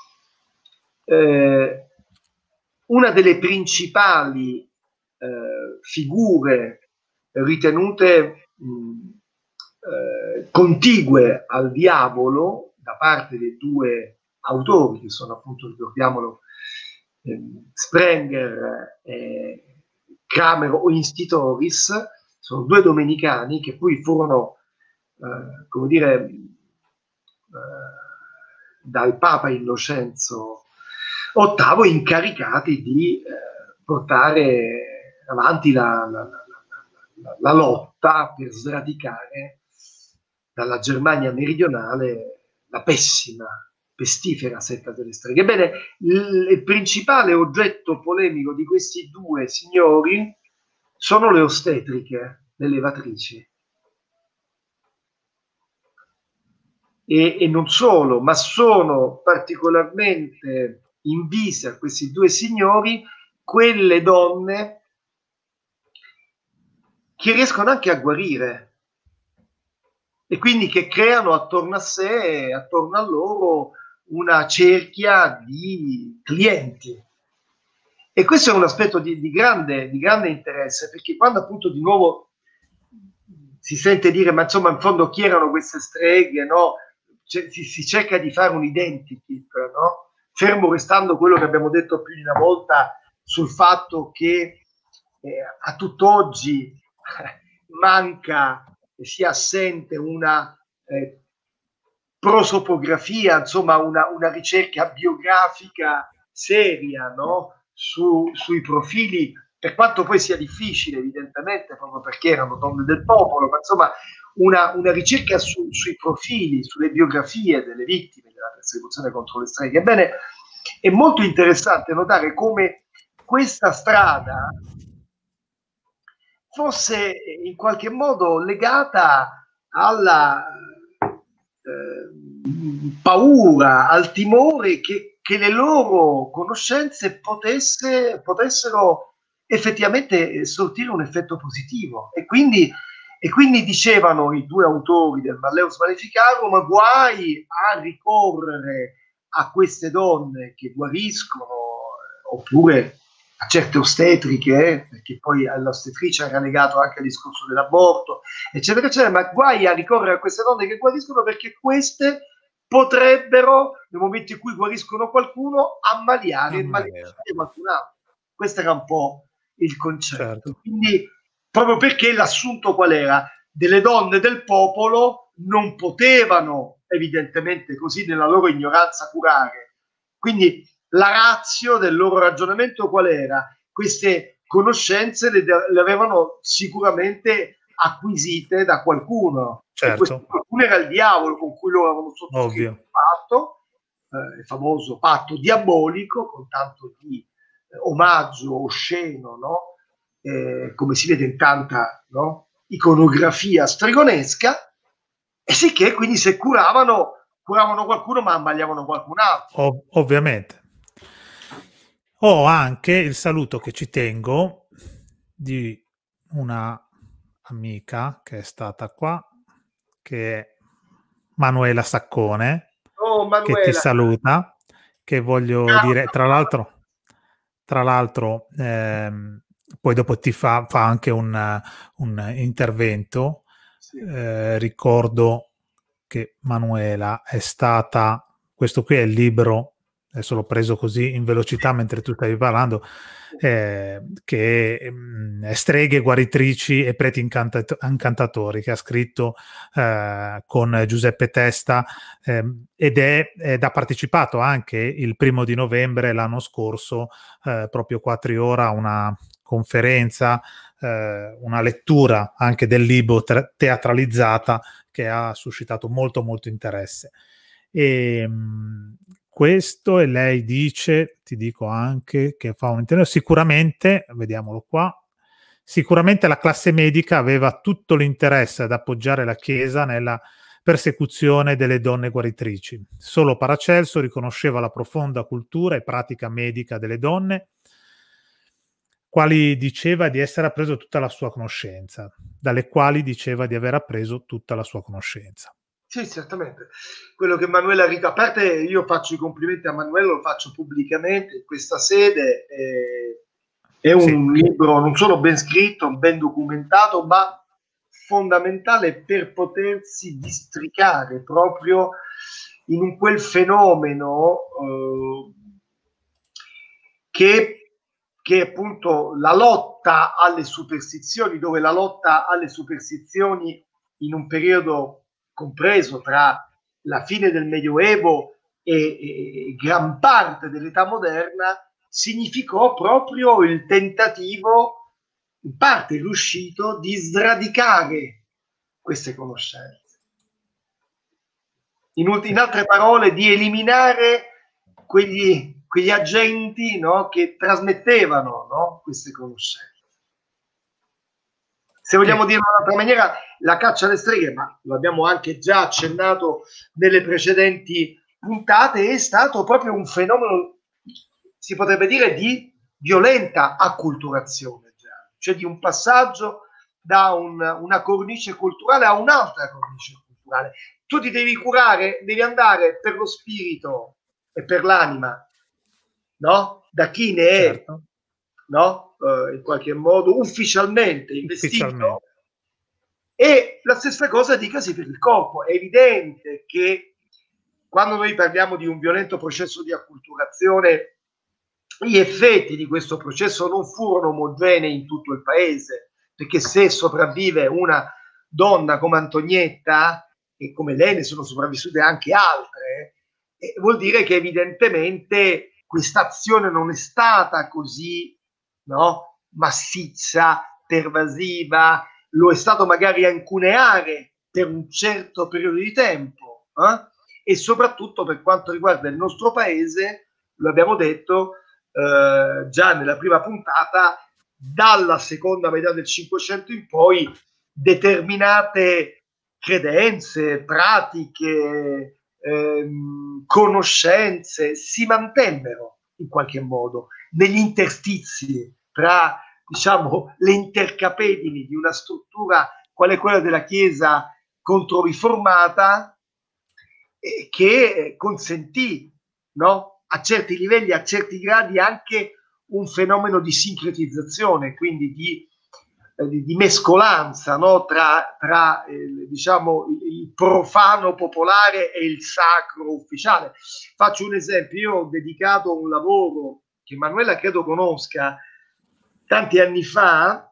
eh, una delle principali eh, figure ritenute mh, eh, contigue al diavolo da parte dei due autori, che sono appunto, ricordiamolo, eh, Sprenger e Kramer o Institoris, sono due domenicani che poi furono, eh, come dire, eh, dal Papa Innocenzo ottavo incaricati di eh, portare avanti la, la, la, la, la lotta per sradicare dalla Germania meridionale la pessima, pestifera setta delle streghe. Ebbene, il, il principale oggetto polemico di questi due signori sono le ostetriche, le levatrici. E, e non solo, ma sono particolarmente invise a questi due signori quelle donne che riescono anche a guarire e quindi che creano attorno a sé, attorno a loro, una cerchia di clienti. E questo è un aspetto di, di, grande, di grande interesse, perché quando appunto di nuovo si sente dire, ma insomma in fondo chi erano queste streghe, no? Cioè, si, si cerca di fare un identikit, no? Fermo restando quello che abbiamo detto più di una volta sul fatto che eh, a tutt'oggi manca e sia assente una eh, prosopografia, insomma una, una ricerca biografica seria, no? Su, sui profili, per quanto poi sia difficile evidentemente, proprio perché erano donne del popolo, ma insomma una, una ricerca su, sui profili, sulle biografie delle vittime della persecuzione contro le streghe. Ebbene, è molto interessante notare come questa strada fosse in qualche modo legata alla eh, paura, al timore che, che le loro conoscenze potesse, potessero effettivamente sortire un effetto positivo. E quindi, e quindi dicevano i due autori del Malleus Maleficarum, ma guai a ricorrere a queste donne che guariscono, oppure a certe ostetriche, eh, perché poi all'ostetricia era legato anche il discorso dell'aborto, eccetera, eccetera, ma guai a ricorrere a queste donne che guariscono, perché queste potrebbero, nel momento in cui guariscono qualcuno, ammaliare e maleficare qualcun altro. Questo era un po' il concetto. Certo. Quindi, proprio perché l'assunto qual era? Delle donne del popolo non potevano, evidentemente così, nella loro ignoranza curare. Quindi la ratio del loro ragionamento qual era? Queste conoscenze le, le avevano sicuramente acquisite da qualcuno. Certo. E questo qualcuno era il diavolo con cui loro avevano sottoscritto il patto, eh, il famoso patto diabolico, con tanto di eh, omaggio osceno, no? Eh, come si vede in tanta, no? Iconografia stregonesca, e sicché quindi se curavano, curavano qualcuno ma ammaliavano qualcun altro. Ov- ovviamente. Ho anche il saluto che ci tengo di una amica che è stata qua, che è Manuela Saccone, oh, Manuela. che ti saluta, che voglio Ciao. dire, tra l'altro, tra l'altro ehm, poi dopo ti fa, fa anche un, un intervento. Sì. Eh, ricordo che Manuela è stata, questo qui è il libro, adesso l'ho preso così in velocità mentre tu stavi parlando, eh, che mh, è Streghe, guaritrici e preti incantat- incantatori, che ha scritto eh, con Giuseppe Testa, eh, ed è ed ha partecipato anche il primo di novembre l'anno scorso, eh, proprio qua a Triora, a una conferenza, eh, una lettura anche del libro te- teatralizzata, che ha suscitato molto molto interesse. E mh, questo, e lei dice, ti dico anche che fa un intervento, sicuramente, vediamolo qua, sicuramente la classe medica aveva tutto l'interesse ad appoggiare la Chiesa nella persecuzione delle donne guaritrici. Solo Paracelso riconosceva la profonda cultura e pratica medica delle donne, quali diceva di essere appreso tutta la sua conoscenza, dalle quali diceva di aver appreso tutta la sua conoscenza. Sì, certamente. Quello che Manuela Rica, a parte io faccio i complimenti a Manuela, lo faccio pubblicamente in questa sede, eh, è un sì. libro non solo ben scritto, ben documentato, ma fondamentale per potersi districare proprio in quel fenomeno eh, che, che è appunto la lotta alle superstizioni, dove la lotta alle superstizioni in un periodo compreso tra la fine del Medioevo e, e gran parte dell'età moderna significò proprio il tentativo, in parte riuscito, di sradicare queste conoscenze. In, in altre parole, di eliminare quegli, quegli agenti, no, che trasmettevano, no, queste conoscenze. Se vogliamo dirlo in un'altra maniera, la caccia alle streghe, ma lo abbiamo anche già accennato nelle precedenti puntate, è stato proprio un fenomeno, si potrebbe dire, di violenta acculturazione, cioè di un passaggio da un, una cornice culturale a un'altra cornice culturale. Tu ti devi curare, devi andare per lo spirito e per l'anima, no? Da chi ne è, certo. no? Uh, in qualche modo ufficialmente investito. Ufficialmente. E la stessa cosa dicasi per il corpo. È evidente che quando noi parliamo di un violento processo di acculturazione, gli effetti di questo processo non furono omogenei in tutto il paese, perché se sopravvive una donna come Antonietta, e come lei ne sono sopravvissute anche altre, eh, vuol dire che evidentemente questa azione non è stata così, no, massiccia, pervasiva, lo è stato magari a incuneare per un certo periodo di tempo, eh? E soprattutto per quanto riguarda il nostro paese, lo abbiamo detto eh, già nella prima puntata, dalla seconda metà del Cinquecento in poi determinate credenze, pratiche, ehm, conoscenze si mantennero in qualche modo negli interstizi tra, diciamo, le intercapedini di una struttura quale quella della Chiesa controriformata, eh, che consentì, no, a certi livelli, a certi gradi, anche un fenomeno di sincretizzazione, quindi di Di, di mescolanza, no? tra, tra eh, diciamo, il profano popolare e il sacro ufficiale. Faccio un esempio: io ho dedicato un lavoro che Manuela credo conosca tanti anni fa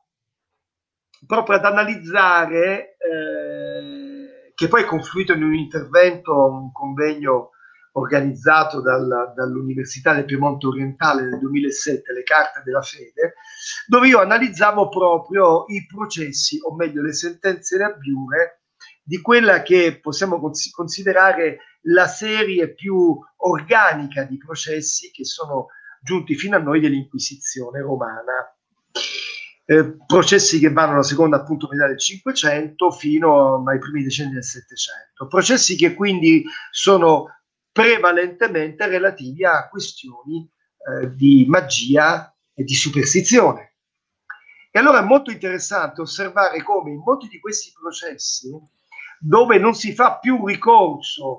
proprio ad analizzare, eh, che poi è confluito in un intervento, un convegno organizzato dal, dall'Università del Piemonte Orientale nel duemilasette, le carte della fede, dove io analizzavo proprio i processi, o meglio le sentenze da abbiure, di quella che possiamo cons- considerare la serie più organica di processi che sono giunti fino a noi dell'Inquisizione romana. Eh, processi che vanno dalla seconda appunto metà del Cinquecento fino ai primi decenni del Settecento. Processi che quindi sono prevalentemente relativi a questioni eh, di magia e di superstizione. E allora è molto interessante osservare come in molti di questi processi, dove non si fa più ricorso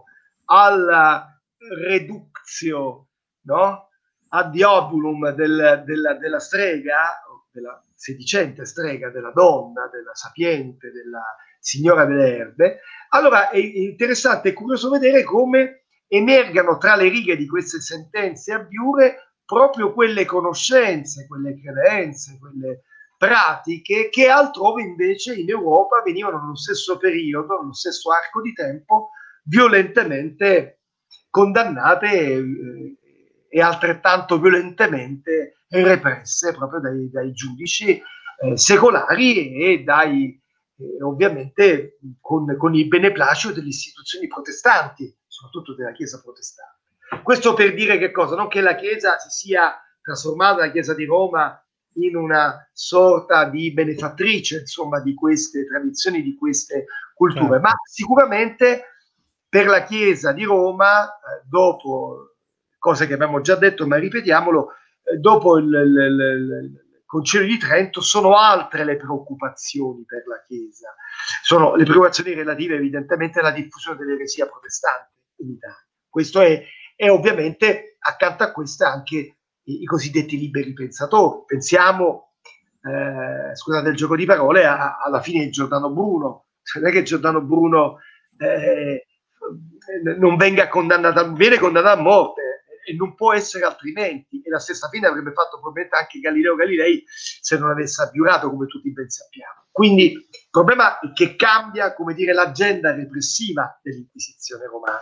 alla reductio, no, ad diabolum del, della, della strega, della sedicente strega, della donna, della sapiente, della signora delle erbe, allora è interessante e curioso vedere come emergano tra le righe di queste sentenze abbiure proprio quelle conoscenze, quelle credenze, quelle pratiche che altrove invece in Europa venivano nello stesso periodo, nello stesso arco di tempo, violentemente condannate eh, e altrettanto violentemente represse proprio dai, dai giudici eh, secolari e dai eh, ovviamente con, con il beneplacito delle istituzioni protestanti, soprattutto della Chiesa protestante. Questo per dire che cosa? Non che la Chiesa si sia trasformata, la Chiesa di Roma, in una sorta di benefattrice, insomma, di queste tradizioni, di queste culture, certo. Ma sicuramente per la Chiesa di Roma, eh, dopo, cose che abbiamo già detto, ma ripetiamolo, eh, dopo il, il, il, il Concilio di Trento sono altre le preoccupazioni per la Chiesa. Sono le preoccupazioni relative evidentemente alla diffusione dell'eresia protestante in Italia. Questo è, e ovviamente accanto a questo anche i, i cosiddetti liberi pensatori. Pensiamo, eh, scusate il gioco di parole, a, alla fine di Giordano Bruno. Non è che Giordano Bruno eh, non venga condannato, viene condannato a morte e non può essere altrimenti, e la stessa fine avrebbe fatto probabilmente anche Galileo Galilei se non avesse abbiurato, come tutti ben sappiamo. Quindi il problema è che cambia, come dire, l'agenda repressiva dell'Inquisizione romana.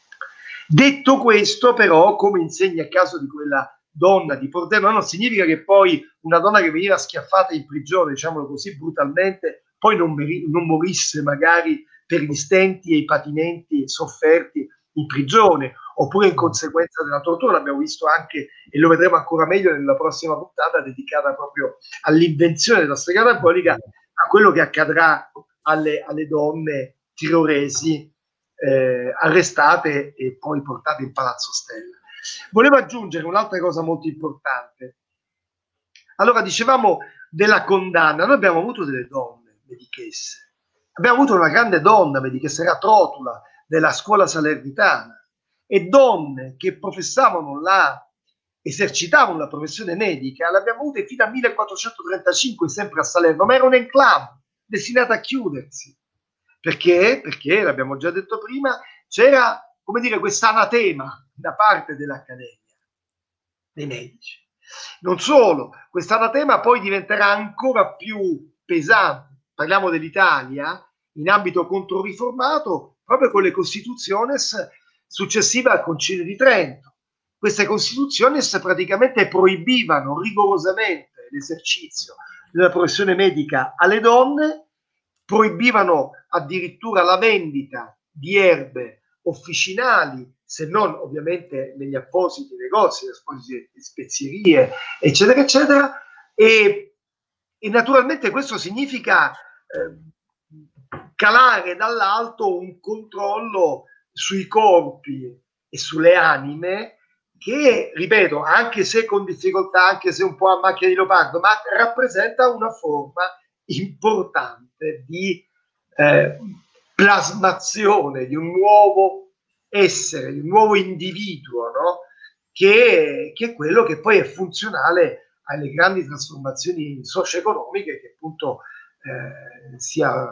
Detto questo, però, come insegna il caso di quella donna di Pordenone, non significa che poi una donna che veniva schiaffata in prigione, diciamolo così brutalmente, poi non, non morisse magari per gli stenti e i patimenti sofferti in prigione, oppure in conseguenza della tortura. L'abbiamo visto anche, e lo vedremo ancora meglio nella prossima puntata dedicata proprio all'invenzione della strega diabolica, a quello che accadrà alle, alle donne tiroresi eh, arrestate e poi portate in Palazzo Stella. Volevo aggiungere un'altra cosa molto importante. Allora, dicevamo della condanna. Noi abbiamo avuto delle donne medichesse, abbiamo avuto una grande donna medichessa, era Trotula, della scuola salernitana, e donne che professavano la, esercitavano la professione medica, l'abbiamo avute fino al millequattrocentotrentacinque, sempre a Salerno, ma era un'enclave destinata a chiudersi. Perché? Perché, l'abbiamo già detto prima, c'era, come dire, questo anatema da parte dell'Accademia dei Medici. Non solo, questo anatema poi diventerà ancora più pesante. Parliamo dell'Italia in ambito controriformato proprio con le Constitutiones successive al Concilio di Trento. Queste Constitutiones praticamente proibivano rigorosamente l'esercizio della professione medica alle donne, proibivano addirittura la vendita di erbe officinali, se non ovviamente negli appositi negozi, le apposite spezierie, eccetera, eccetera, e, e naturalmente questo significa eh, calare dall'alto un controllo sui corpi e sulle anime che, ripeto, anche se con difficoltà, anche se un po' a macchia di leopardo, ma rappresenta una forma importante di eh, plasmazione di un nuovo essere, di un nuovo individuo, no? che, che è quello che poi è funzionale alle grandi trasformazioni socio-economiche che appunto eh, sia,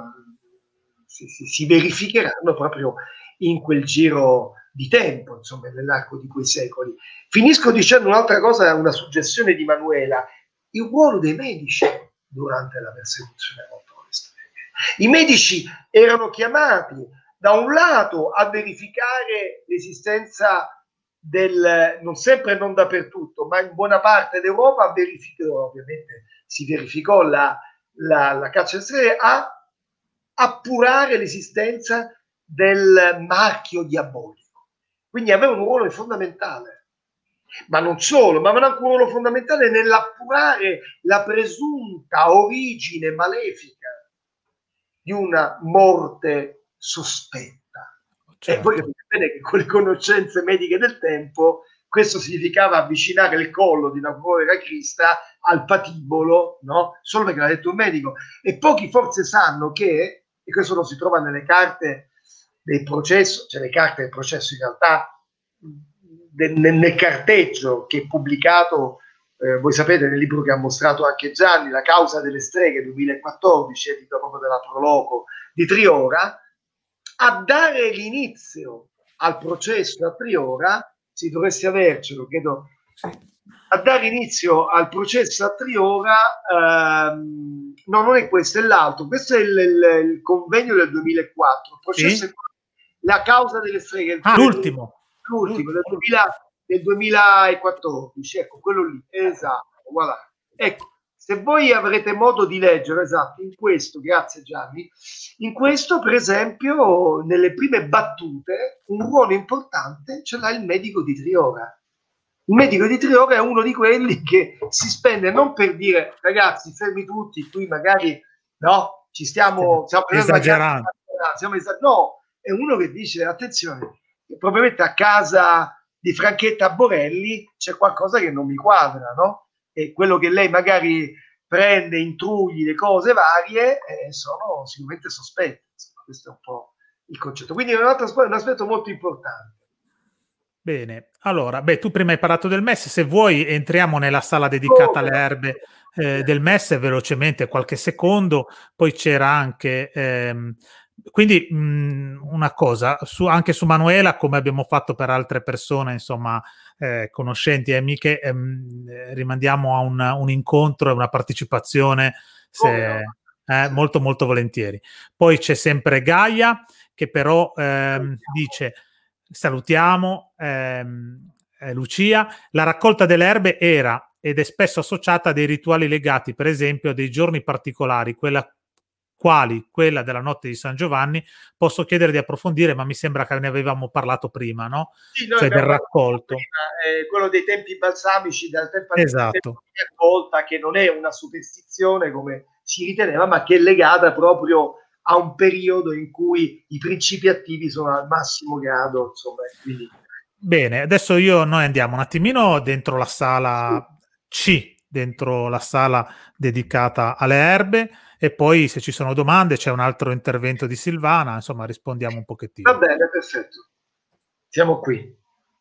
si, si, si verificheranno proprio in quel giro di tempo, insomma, nell'arco di quei secoli. Finisco dicendo un'altra cosa, una suggestione di Manuela: il ruolo dei medici durante la persecuzione contro le streghe. I medici erano chiamati da un lato a verificare l'esistenza del, non sempre e non dappertutto, ma in buona parte d'Europa, verificò, ovviamente si verificò la, la, la caccia alle streghe, a appurare l'esistenza del marchio diabolico. Quindi avevano un ruolo fondamentale, ma non solo, ma avevano anche un ruolo fondamentale nell'appurare la presunta origine malefica di una morte sospetta. Certo. E voi capite bene che con le conoscenze mediche del tempo questo significava avvicinare il collo di una povera crista al patibolo, no? Solo perché l'ha detto un medico. E pochi forse sanno che, e questo lo si trova nelle carte del processo, cioè le carte del processo in realtà del, nel, nel carteggio che è pubblicato, eh, voi sapete, nel libro che ha mostrato anche Gianni, La causa delle streghe duemilaquattordici, edito proprio dalla Proloco di Triora, a dare l'inizio al processo a Triora, si dovresti avercelo, credo, a dare inizio al processo a Triora, ehm, no, non è questo, è l'altro, questo è il, il, il convegno del duemilaquattro, il processo, sì? La causa delle streghe, ah, l'ultimo, l'ultimo del, del duemilaquattordici, ecco, quello lì, esatto, voilà. Ecco, se voi avrete modo di leggere, esatto, in questo, grazie Gianni, in questo per esempio nelle prime battute un ruolo importante ce l'ha il medico di Triora. Il medico di Triora è uno di quelli che si spende non per dire ragazzi fermi tutti, qui magari no, ci stiamo, stiamo esagerando, stiamo esagerando, no, è uno che dice attenzione, probabilmente a casa di Franchetta Borelli c'è qualcosa che non mi quadra, no? E quello che lei magari prende, intrugli le cose varie, eh, sono sicuramente sospette. Insomma, questo è un po' il concetto. Quindi è un, altro, un aspetto molto importante. Bene, allora, beh, tu prima hai parlato del M E S, se vuoi entriamo nella sala dedicata alle erbe eh, del M E S velocemente, qualche secondo, poi c'era anche... Ehm, quindi mh, una cosa, su, anche su Manuela, come abbiamo fatto per altre persone, insomma, eh, conoscenti e amiche, ehm, rimandiamo a un, un incontro e una partecipazione se, eh, molto molto volentieri. Poi c'è sempre Gaia che però ehm, dice, salutiamo ehm, eh, Lucia, la raccolta delle erbe era ed è spesso associata a dei rituali legati per esempio a dei giorni particolari, quella quali quella della notte di San Giovanni, posso chiedere di approfondire, ma mi sembra che ne avevamo parlato prima, no? Sì, noi cioè del abbiamo raccolto. prima, eh, quello dei tempi balsamici, dal tempo esatto. di raccolta, che non è una superstizione come si riteneva, ma che è legata proprio a un periodo in cui i principi attivi sono al massimo grado, insomma, quindi... Bene, adesso io noi andiamo un attimino dentro la sala C, dentro la sala dedicata alle erbe, e poi se ci sono domande c'è un altro intervento di Silvana, insomma rispondiamo un pochettino. Va bene, perfetto. Siamo qui.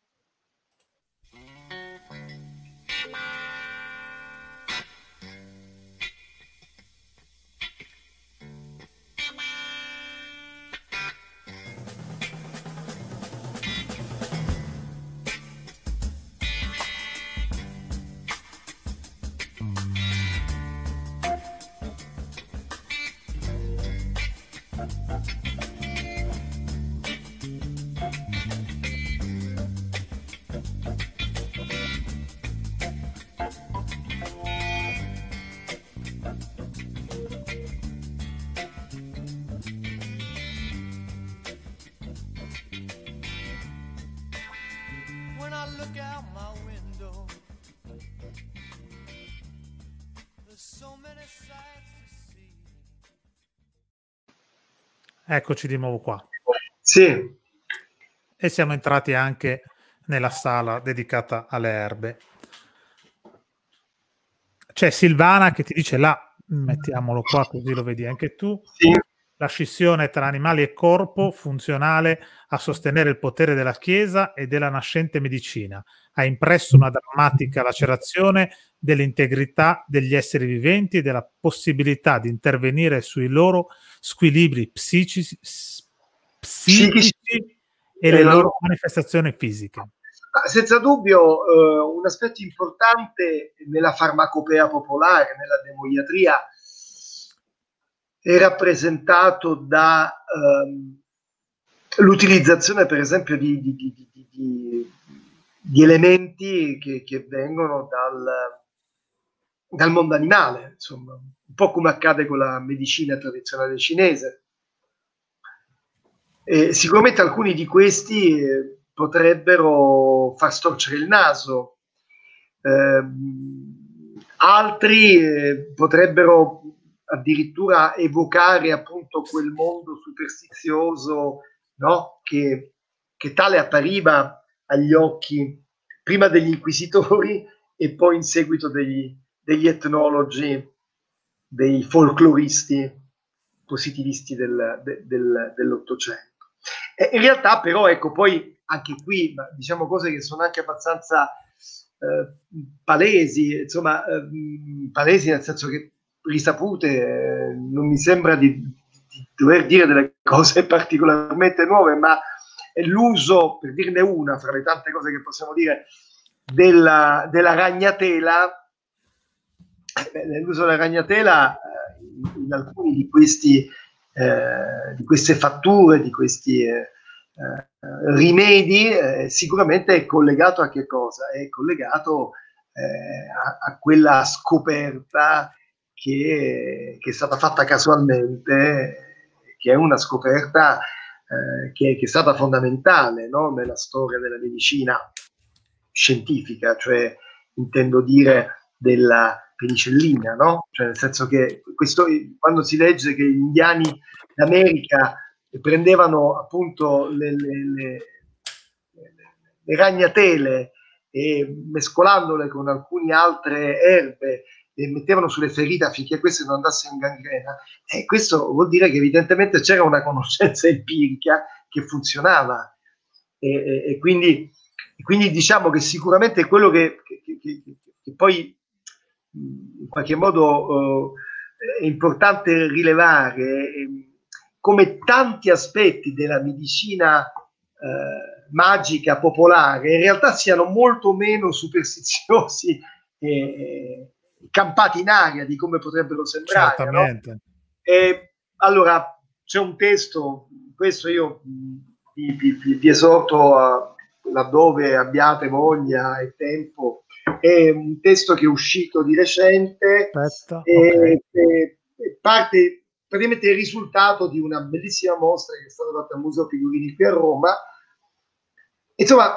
Eccoci di nuovo qua. Sì. E siamo entrati anche nella sala dedicata alle erbe. C'è Silvana che ti dice là, mettiamolo qua così lo vedi anche tu, sì. La scissione tra animali e corpo funzionale a sostenere il potere della Chiesa e della nascente medicina. Ha impresso una drammatica lacerazione dell'integrità degli esseri viventi e della possibilità di intervenire sui loro squilibri psichici, psichici e le loro manifestazioni fisiche. Senza dubbio eh, un aspetto importante nella farmacopea popolare, nella demoiatria, è rappresentato da ehm, l'utilizzazione per esempio di, di, di, di, di, di elementi che, che vengono dal, dal mondo animale, insomma, un po' come accade con la medicina tradizionale cinese. E sicuramente alcuni di questi eh, potrebbero far storcere il naso, eh, altri eh, potrebbero addirittura evocare appunto quel mondo superstizioso, no? che, che tale appariva agli occhi prima degli inquisitori e poi in seguito degli, degli etnologi, dei folcloristi positivisti del, de, del, dell'Ottocento. E in realtà però ecco poi anche qui diciamo cose che sono anche abbastanza eh, palesi, insomma eh, palesi nel senso che risapute, eh, non mi sembra di, di dover dire delle cose particolarmente nuove, ma l'uso, per dirne una fra le tante cose che possiamo dire, della, della ragnatela, eh, l'uso della ragnatela eh, in, in alcuni di questi eh, di queste fatture, di questi eh, eh, rimedi, eh, sicuramente è collegato a che cosa? È collegato eh, a, a quella scoperta che, che è stata fatta casualmente, che è una scoperta eh, che, che è stata fondamentale, no? Nella storia della medicina scientifica, cioè intendo dire della penicillina, no? Cioè nel senso che questo, quando si legge che gli indiani d'America prendevano appunto le, le, le, le ragnatele e mescolandole con alcune altre erbe e mettevano sulle ferite affinché queste non andassero in gangrena, e questo vuol dire che evidentemente c'era una conoscenza empirica che funzionava e, e, e quindi, quindi diciamo che sicuramente è quello che, che, che, che poi in qualche modo eh, è importante rilevare eh, come tanti aspetti della medicina eh, magica popolare in realtà siano molto meno superstiziosi e campati in aria di come potrebbero sembrare. Certamente. No? E, allora c'è un testo, questo io vi, vi, vi esorto a, laddove abbiate voglia e tempo, è un testo che è uscito di recente. Aspetta, e, okay. e, e parte praticamente il risultato di una bellissima mostra che è stata fatta al Museo Figurini qui a Roma. Insomma,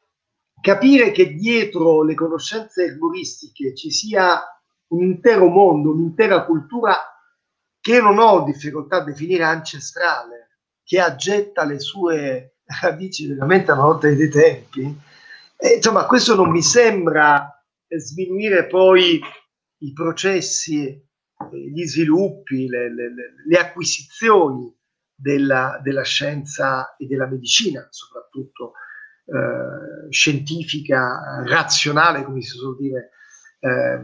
capire che dietro le conoscenze erboristiche ci sia un intero mondo, un'intera cultura che non ho difficoltà a definire ancestrale, che aggetta le sue radici veramente alla notte dei tempi. E, insomma, questo non mi sembra sminuire poi i processi, gli sviluppi, le, le, le acquisizioni della, della scienza e della medicina, soprattutto eh, scientifica, razionale, come si suol dire, eh,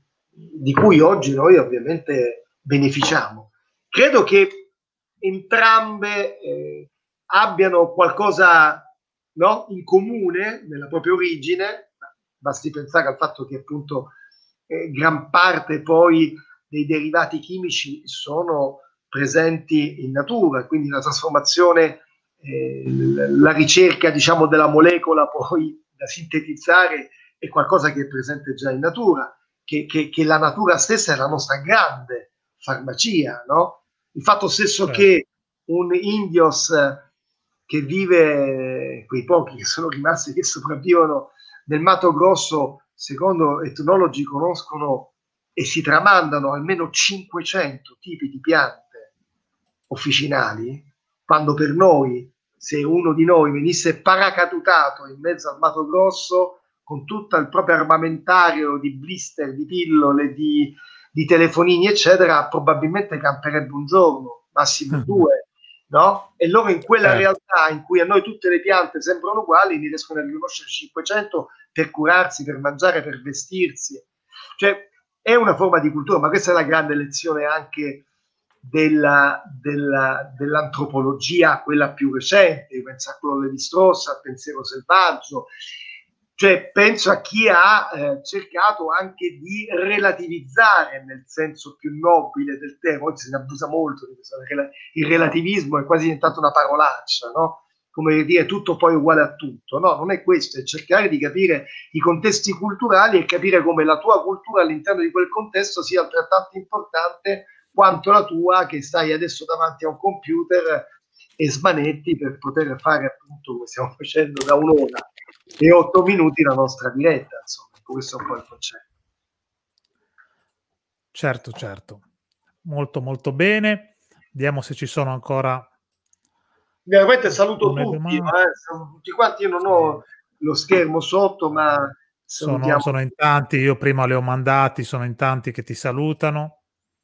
di cui oggi noi ovviamente beneficiamo. Credo che entrambe eh, abbiano qualcosa, no, in comune nella propria origine. Basti pensare al fatto che appunto eh, gran parte poi dei derivati chimici sono presenti in natura, quindi la trasformazione, eh, la ricerca, diciamo, della molecola poi da sintetizzare è qualcosa che è presente già in natura, che, che, che la natura stessa è la nostra grande farmacia, no? Il fatto stesso certo. che un indios che vive, quei pochi che sono rimasti, che sopravvivono nel Mato Grosso, secondo etnologi conoscono e si tramandano almeno cinquecento tipi di piante officinali, quando per noi, se uno di noi venisse paracadutato in mezzo al Mato Grosso con tutto il proprio armamentario di blister, di pillole, di, di telefonini, eccetera, probabilmente camperebbe un giorno, massimo due, no? E loro in quella certo. realtà in cui a noi tutte le piante sembrano uguali, ne riescono a riconoscere cinquecento per curarsi, per mangiare, per vestirsi. Cioè, è una forma di cultura, ma questa è la grande lezione anche della, della, dell'antropologia, quella più recente. Io penso a quello Levi-Strauss, al pensiero selvaggio, cioè penso a chi ha eh, cercato anche di relativizzare nel senso più nobile del termine. Oggi se ne abusa molto di questo, perché il relativismo è quasi diventato una parolaccia, no? Come dire tutto poi uguale a tutto. No, non è questo, è cercare di capire i contesti culturali e capire come la tua cultura all'interno di quel contesto sia altrettanto importante quanto la tua, che stai adesso davanti a un computer e smanetti per poter fare appunto come stiamo facendo da un'ora e otto minuti la nostra diretta, insomma. Questo è un po' il concetto. Certo, certo. Molto, molto bene. Vediamo se ci sono ancora... Veramente saluto tutti, eh. tutti quanti. Io non ho lo schermo sotto, ma sono, sono in tanti. Io prima li ho mandati, sono in tanti che ti salutano.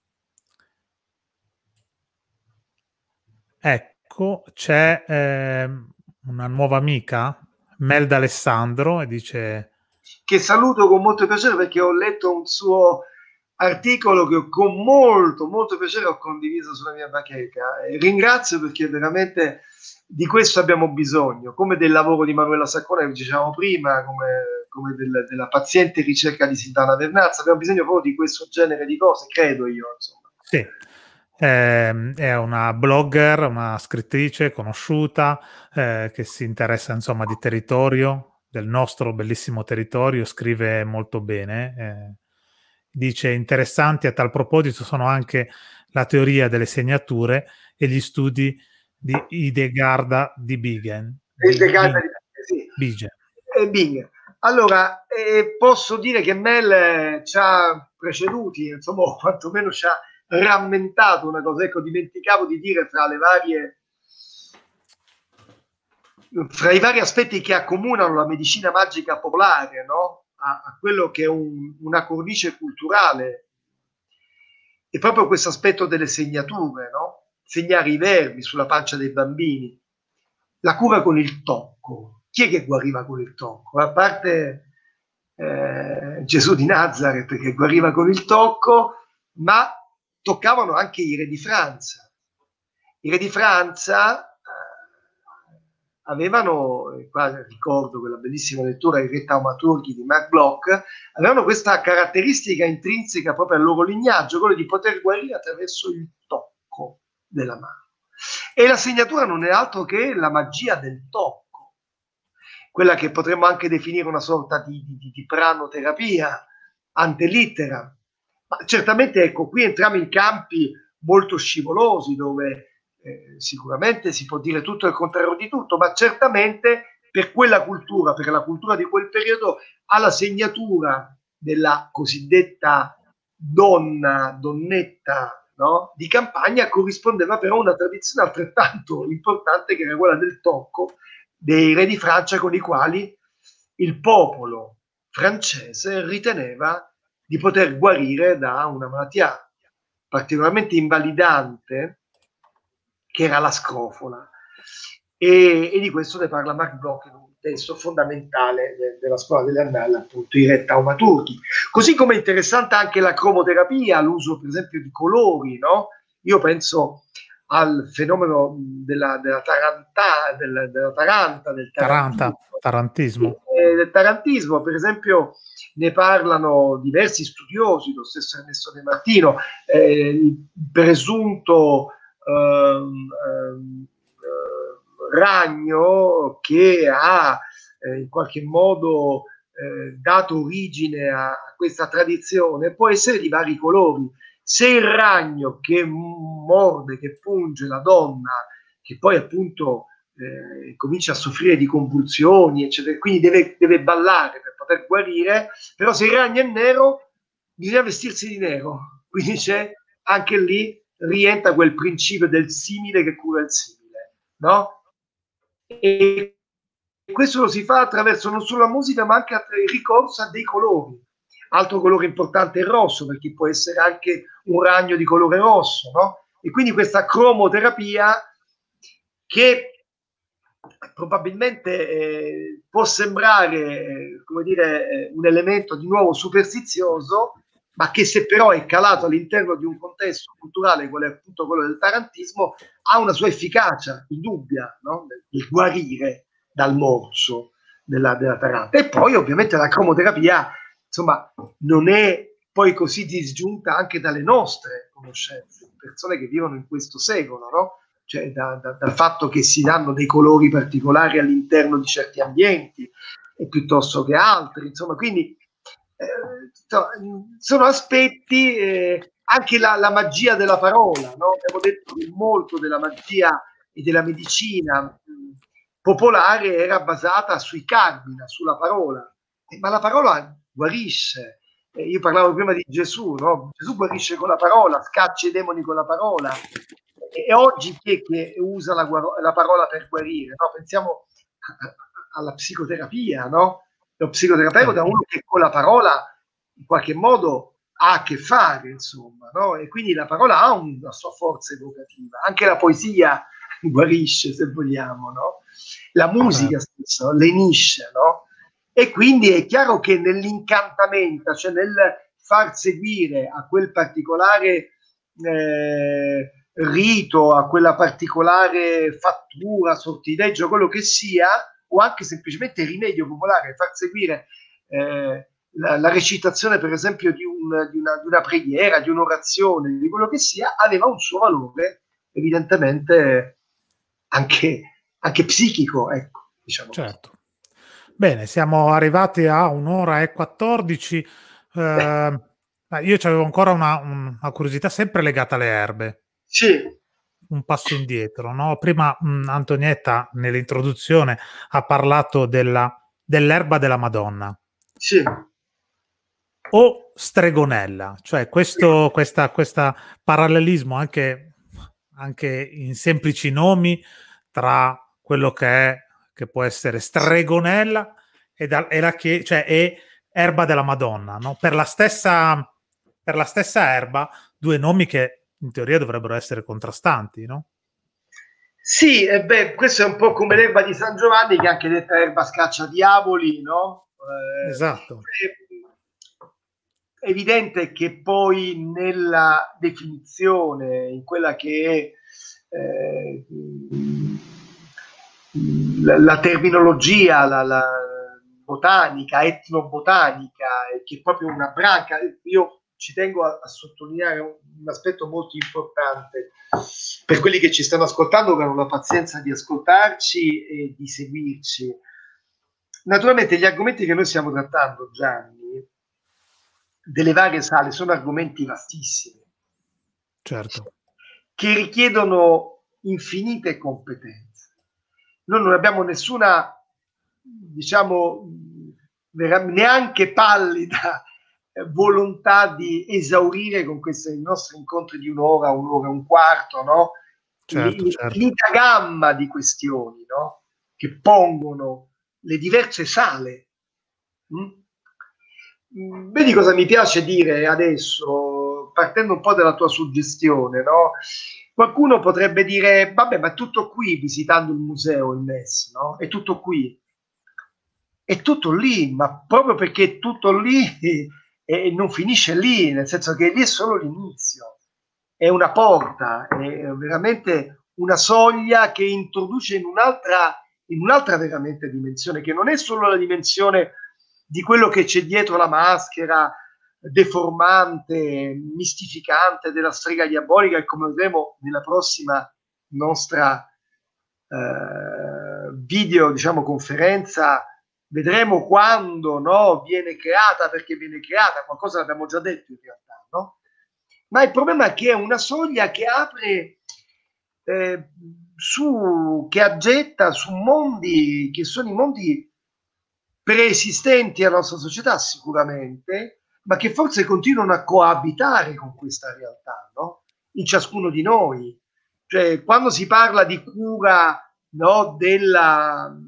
Ecco, c'è eh, una nuova amica, Melda Alessandro, e dice che saluto con molto piacere perché ho letto un suo articolo che con molto molto piacere ho condiviso sulla mia bacheca. E ringrazio perché veramente di questo abbiamo bisogno, come del lavoro di Manuela Saccone che dicevamo prima, come, come del, della paziente ricerca di Silvana Vernazza. Abbiamo bisogno proprio di questo genere di cose, credo io, insomma. Sì, eh, è una blogger, una scrittrice conosciuta eh, che si interessa insomma di territorio, del nostro bellissimo territorio, scrive molto bene. Eh, dice interessanti a tal proposito sono anche la teoria delle segnature e gli studi di Hildegarda di Bingen. Hildegarda di Bingen, sì. E Bingen. Allora, eh, posso dire che Mel eh, ci ha preceduti, insomma, o quantomeno ci ha rammentato una cosa. Ecco, dimenticavo di dire fra le varie fra i vari aspetti che accomunano la medicina magica popolare, no? A, a quello che è un, una cornice culturale, è proprio questo aspetto delle segnature, no? Segnare i verbi sulla pancia dei bambini, la cura con il tocco. Chi è che guariva con il tocco? A parte eh, Gesù di Nazareth che guariva con il tocco, ma toccavano anche i re di Francia. I re di Francia eh, avevano, qua ricordo quella bellissima lettura I re taumaturghi di Marc Bloch, avevano questa caratteristica intrinseca proprio al loro lignaggio, quello di poter guarire attraverso il tocco della mano. E la segnatura non è altro che la magia del tocco, quella che potremmo anche definire una sorta di, di, di pranoterapia ante litteram. Ma certamente, ecco, qui entriamo in campi molto scivolosi, dove eh, sicuramente si può dire tutto e il contrario di tutto, ma certamente per quella cultura, per la cultura di quel periodo, ha la segnatura della cosiddetta donna, donnetta, no? Di campagna, corrispondeva però a una tradizione altrettanto importante, che era quella del tocco dei re di Francia, con i quali il popolo francese riteneva di poter guarire da una malattia particolarmente invalidante, che era la scrofola. E, e di questo ne parla Marc Bloch in un testo fondamentale de, della scuola delle Annali, appunto, i re taumaturghi. Così come è interessante anche la cromoterapia, l'uso per esempio di colori, no? Io penso al fenomeno della, della, taranta, della, della taranta, del Taranta, tarantismo. Eh, del tarantismo, per esempio, ne parlano diversi studiosi, lo stesso Ernesto De Martino, eh, il presunto ehm, ehm, ragno che ha eh, in qualche modo eh, dato origine a, a questa tradizione può essere di vari colori. Se il ragno che morde, che punge la donna, che poi appunto eh, comincia a soffrire di convulsioni, eccetera, quindi deve, deve ballare per poter guarire, però se il ragno è nero bisogna vestirsi di nero, quindi c'è anche lì, rientra quel principio del simile che cura il simile, no? E questo lo si fa attraverso non solo la musica, ma anche il ricorso a dei colori. Altro colore importante è il rosso, perché può essere anche un ragno di colore rosso, no? E quindi questa cromoterapia, che probabilmente eh, può sembrare eh, come dire, eh, un elemento di nuovo superstizioso, ma che se però è calato all'interno di un contesto culturale, quale è appunto quello del tarantismo, ha una sua efficacia indubbia, no? Il guarire dal morso della, della taranta. E poi ovviamente la cromoterapia, insomma, non è poi così disgiunta anche dalle nostre conoscenze, persone che vivono in questo secolo, no? Cioè da, da, dal fatto che si danno dei colori particolari all'interno di certi ambienti e piuttosto che altri, insomma, quindi eh, sono aspetti, eh, anche la, la magia della parola, no? Abbiamo detto che molto della magia e della medicina mh, popolare era basata sui cardina, sulla parola, eh, ma la parola guarisce. Eh, io parlavo prima di Gesù, no? Gesù guarisce con la parola, scaccia i demoni con la parola. E oggi chi è che usa la, la parola per guarire? No? Pensiamo alla psicoterapia, no? Lo psicoterapeuta è uno che con la parola in qualche modo ha a che fare, insomma, no? E quindi la parola ha una sua forza evocativa. Anche la poesia guarisce, se vogliamo, no? La musica stessa lenisce, no? E quindi è chiaro che nell'incantamento, cioè nel far seguire a quel particolare eh, rito, a quella particolare fattura, sortileggio, quello che sia, o anche semplicemente rimedio popolare, far seguire eh, la, la recitazione, per esempio, di, un, di, una, di una preghiera, di un'orazione, di quello che sia, aveva un suo valore, evidentemente anche, anche psichico, ecco, diciamo. Certo. Bene, siamo arrivati a un'ora e quattordici. Eh, io avevo ancora una, una curiosità sempre legata alle erbe. Sì. Un passo indietro, no? Prima mh, Antonietta nell'introduzione ha parlato della, dell'erba della Madonna. Sì. O stregonella, cioè questo questa, questa parallelismo anche, anche in semplici nomi tra quello che è che può essere stregonella e, da, e la che, cioè è erba della Madonna, no? Per la stessa per la stessa erba, due nomi che in teoria dovrebbero essere contrastanti, no? Sì, e beh, questo è un po' come l'erba di San Giovanni, che è anche detta erba scaccia diavoli, no? Eh, esatto. È evidente che poi nella definizione, in quella che è eh, la, la terminologia, la, la botanica, etnobotanica, che è proprio una branca, io ci tengo a, a sottolineare un, un aspetto molto importante per quelli che ci stanno ascoltando, che hanno la pazienza di ascoltarci e di seguirci. Naturalmente gli argomenti che noi stiamo trattando, Gianni, delle varie sale, sono argomenti vastissimi. Certo. che richiedono infinite competenze. Noi non abbiamo nessuna, diciamo, neanche pallida volontà di esaurire con questi nostri incontri di un'ora, un'ora e un quarto, no? Certo, certo. L'infinita gamma di questioni, no? Che pongono le diverse sale. Mm? Vedi cosa mi piace dire adesso, partendo un po' dalla tua suggestione, no? Qualcuno potrebbe dire, vabbè, ma è tutto qui visitando il museo, il N E S, no? È tutto qui. È tutto lì, ma proprio perché è tutto lì e non finisce lì, nel senso che lì è solo l'inizio, è una porta, è veramente una soglia che introduce in un'altra, in un'altra veramente dimensione, che non è solo la dimensione di quello che c'è dietro la maschera deformante, mistificante della strega diabolica, e come vedremo nella prossima nostra eh, video, diciamo, conferenza, vedremo quando, no, viene creata, perché viene creata, qualcosa l'abbiamo già detto in realtà, no? Ma il problema è che è una soglia che apre eh, su, che aggetta su mondi che sono i mondi preesistenti alla nostra società sicuramente, ma che forse continuano a coabitare con questa realtà, no? In ciascuno di noi. Cioè, quando si parla di cura, no, della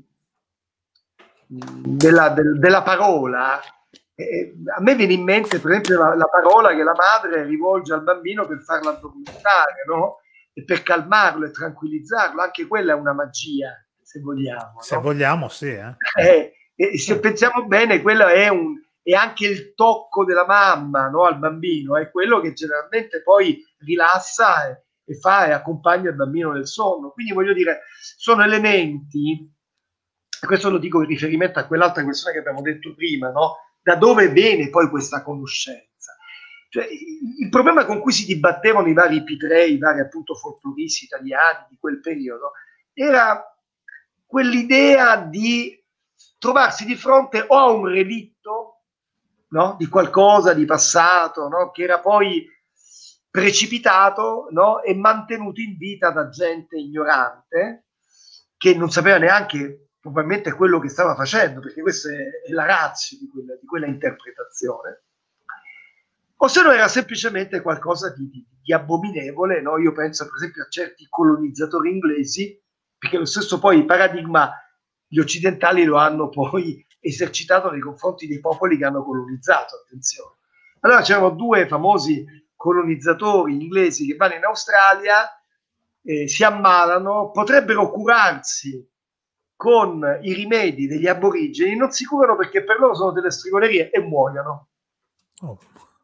Della, del, della parola, eh, a me viene in mente per esempio la, la parola che la madre rivolge al bambino per farlo addormentare, no? E per calmarlo e tranquillizzarlo. Anche quella è una magia, se vogliamo, se no? vogliamo, sì, eh. Eh, e se pensiamo bene, quello è, un, è anche il tocco della mamma, no, al bambino, è quello che generalmente poi rilassa e, e fa e accompagna il bambino nel sonno. Quindi voglio dire, sono elementi. Questo lo dico in riferimento a quell'altra questione che abbiamo detto prima, no? Da dove viene poi questa conoscenza? Cioè, il problema con cui si dibattevano i vari P tre, i vari appunto folcloristi italiani di quel periodo, era quell'idea di trovarsi di fronte o a un relitto, no? Di qualcosa di passato, no? Che era poi precipitato, no? E mantenuto in vita da gente ignorante che non sapeva neanche probabilmente quello che stava facendo, perché questa è la ratio di quella, di quella interpretazione, o se no era semplicemente qualcosa di, di, di abominevole, no? Io penso per esempio a certi colonizzatori inglesi, perché lo stesso poi paradigma gli occidentali lo hanno poi esercitato nei confronti dei popoli che hanno colonizzato, attenzione. Allora c'erano due famosi colonizzatori inglesi che vanno in Australia, eh, si ammalano, potrebbero curarsi con i rimedi degli aborigeni, non si curano perché per loro sono delle stregonerie e muoiono. Oh.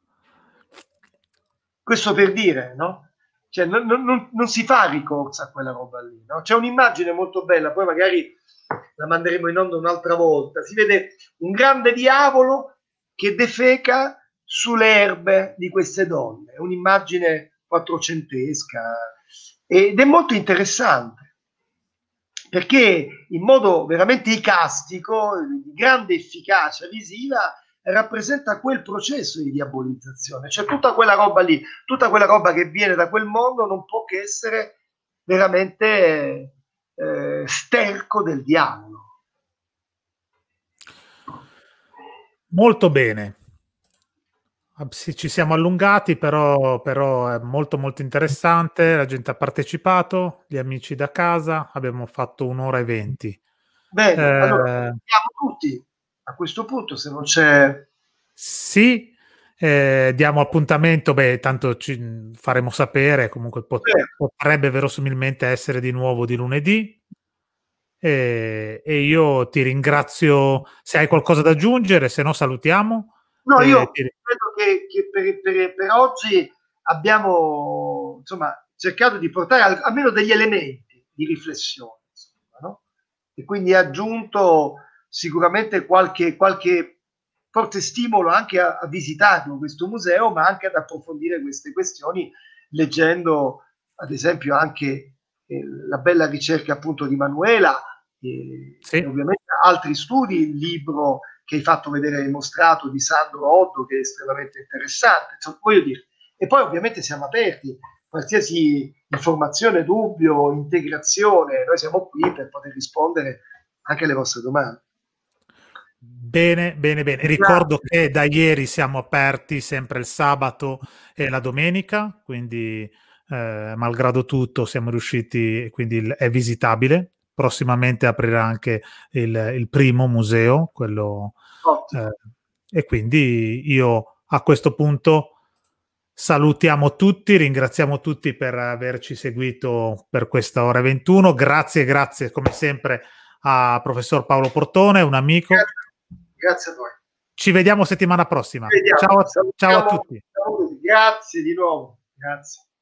Questo per dire, no? Cioè, non, non, non si fa ricorso a quella roba lì, no? C'è un'immagine molto bella, poi magari la manderemo in onda un'altra volta. Si vede un grande diavolo che defeca sulle erbe di queste donne. È un'immagine quattrocentesca ed è molto interessante, perché in modo veramente icastico, di grande efficacia visiva, rappresenta quel processo di diabolizzazione, cioè tutta quella roba lì, tutta quella roba che viene da quel mondo non può che essere veramente eh, sterco del diavolo. Molto bene. Sì, ci siamo allungati, però, però è molto molto interessante, la gente ha partecipato, gli amici da casa, abbiamo fatto un'ora e venti. Bene, eh, allora andiamo tutti a questo punto, se non c'è... Sì, eh, diamo appuntamento, beh, tanto ci faremo sapere, comunque pot- potrebbe verosimilmente essere di nuovo di lunedì. E, e io ti ringrazio, se hai qualcosa da aggiungere, se no salutiamo. No, eh, io ti... credo che, che per, per, per oggi abbiamo, insomma, cercato di portare al, almeno degli elementi di riflessione, insomma, no? E quindi ha aggiunto sicuramente qualche, qualche forte stimolo anche a, a visitare questo museo, ma anche ad approfondire queste questioni, leggendo ad esempio anche eh, la bella ricerca appunto di Manuela, eh, sì. E ovviamente altri studi, il libro che hai fatto vedere e mostrato di Sandro Oddo, che è estremamente interessante, insomma, voglio dire. E poi ovviamente siamo aperti, qualsiasi informazione, dubbio, integrazione, noi siamo qui per poter rispondere anche alle vostre domande. Bene, bene, bene. Ricordo che da ieri siamo aperti sempre il sabato e la domenica, quindi eh, malgrado tutto siamo riusciti, quindi il, è visitabile. Prossimamente aprirà anche il, il primo museo, quello, eh, e quindi io a questo punto salutiamo tutti, ringraziamo tutti per averci seguito per questa ora e ventuno. Grazie, grazie come sempre a professor Paolo Portone, un amico. Grazie. Grazie a voi. Ci vediamo settimana prossima. Vediamo. Ciao, ciao a tutti. Grazie di nuovo. Grazie.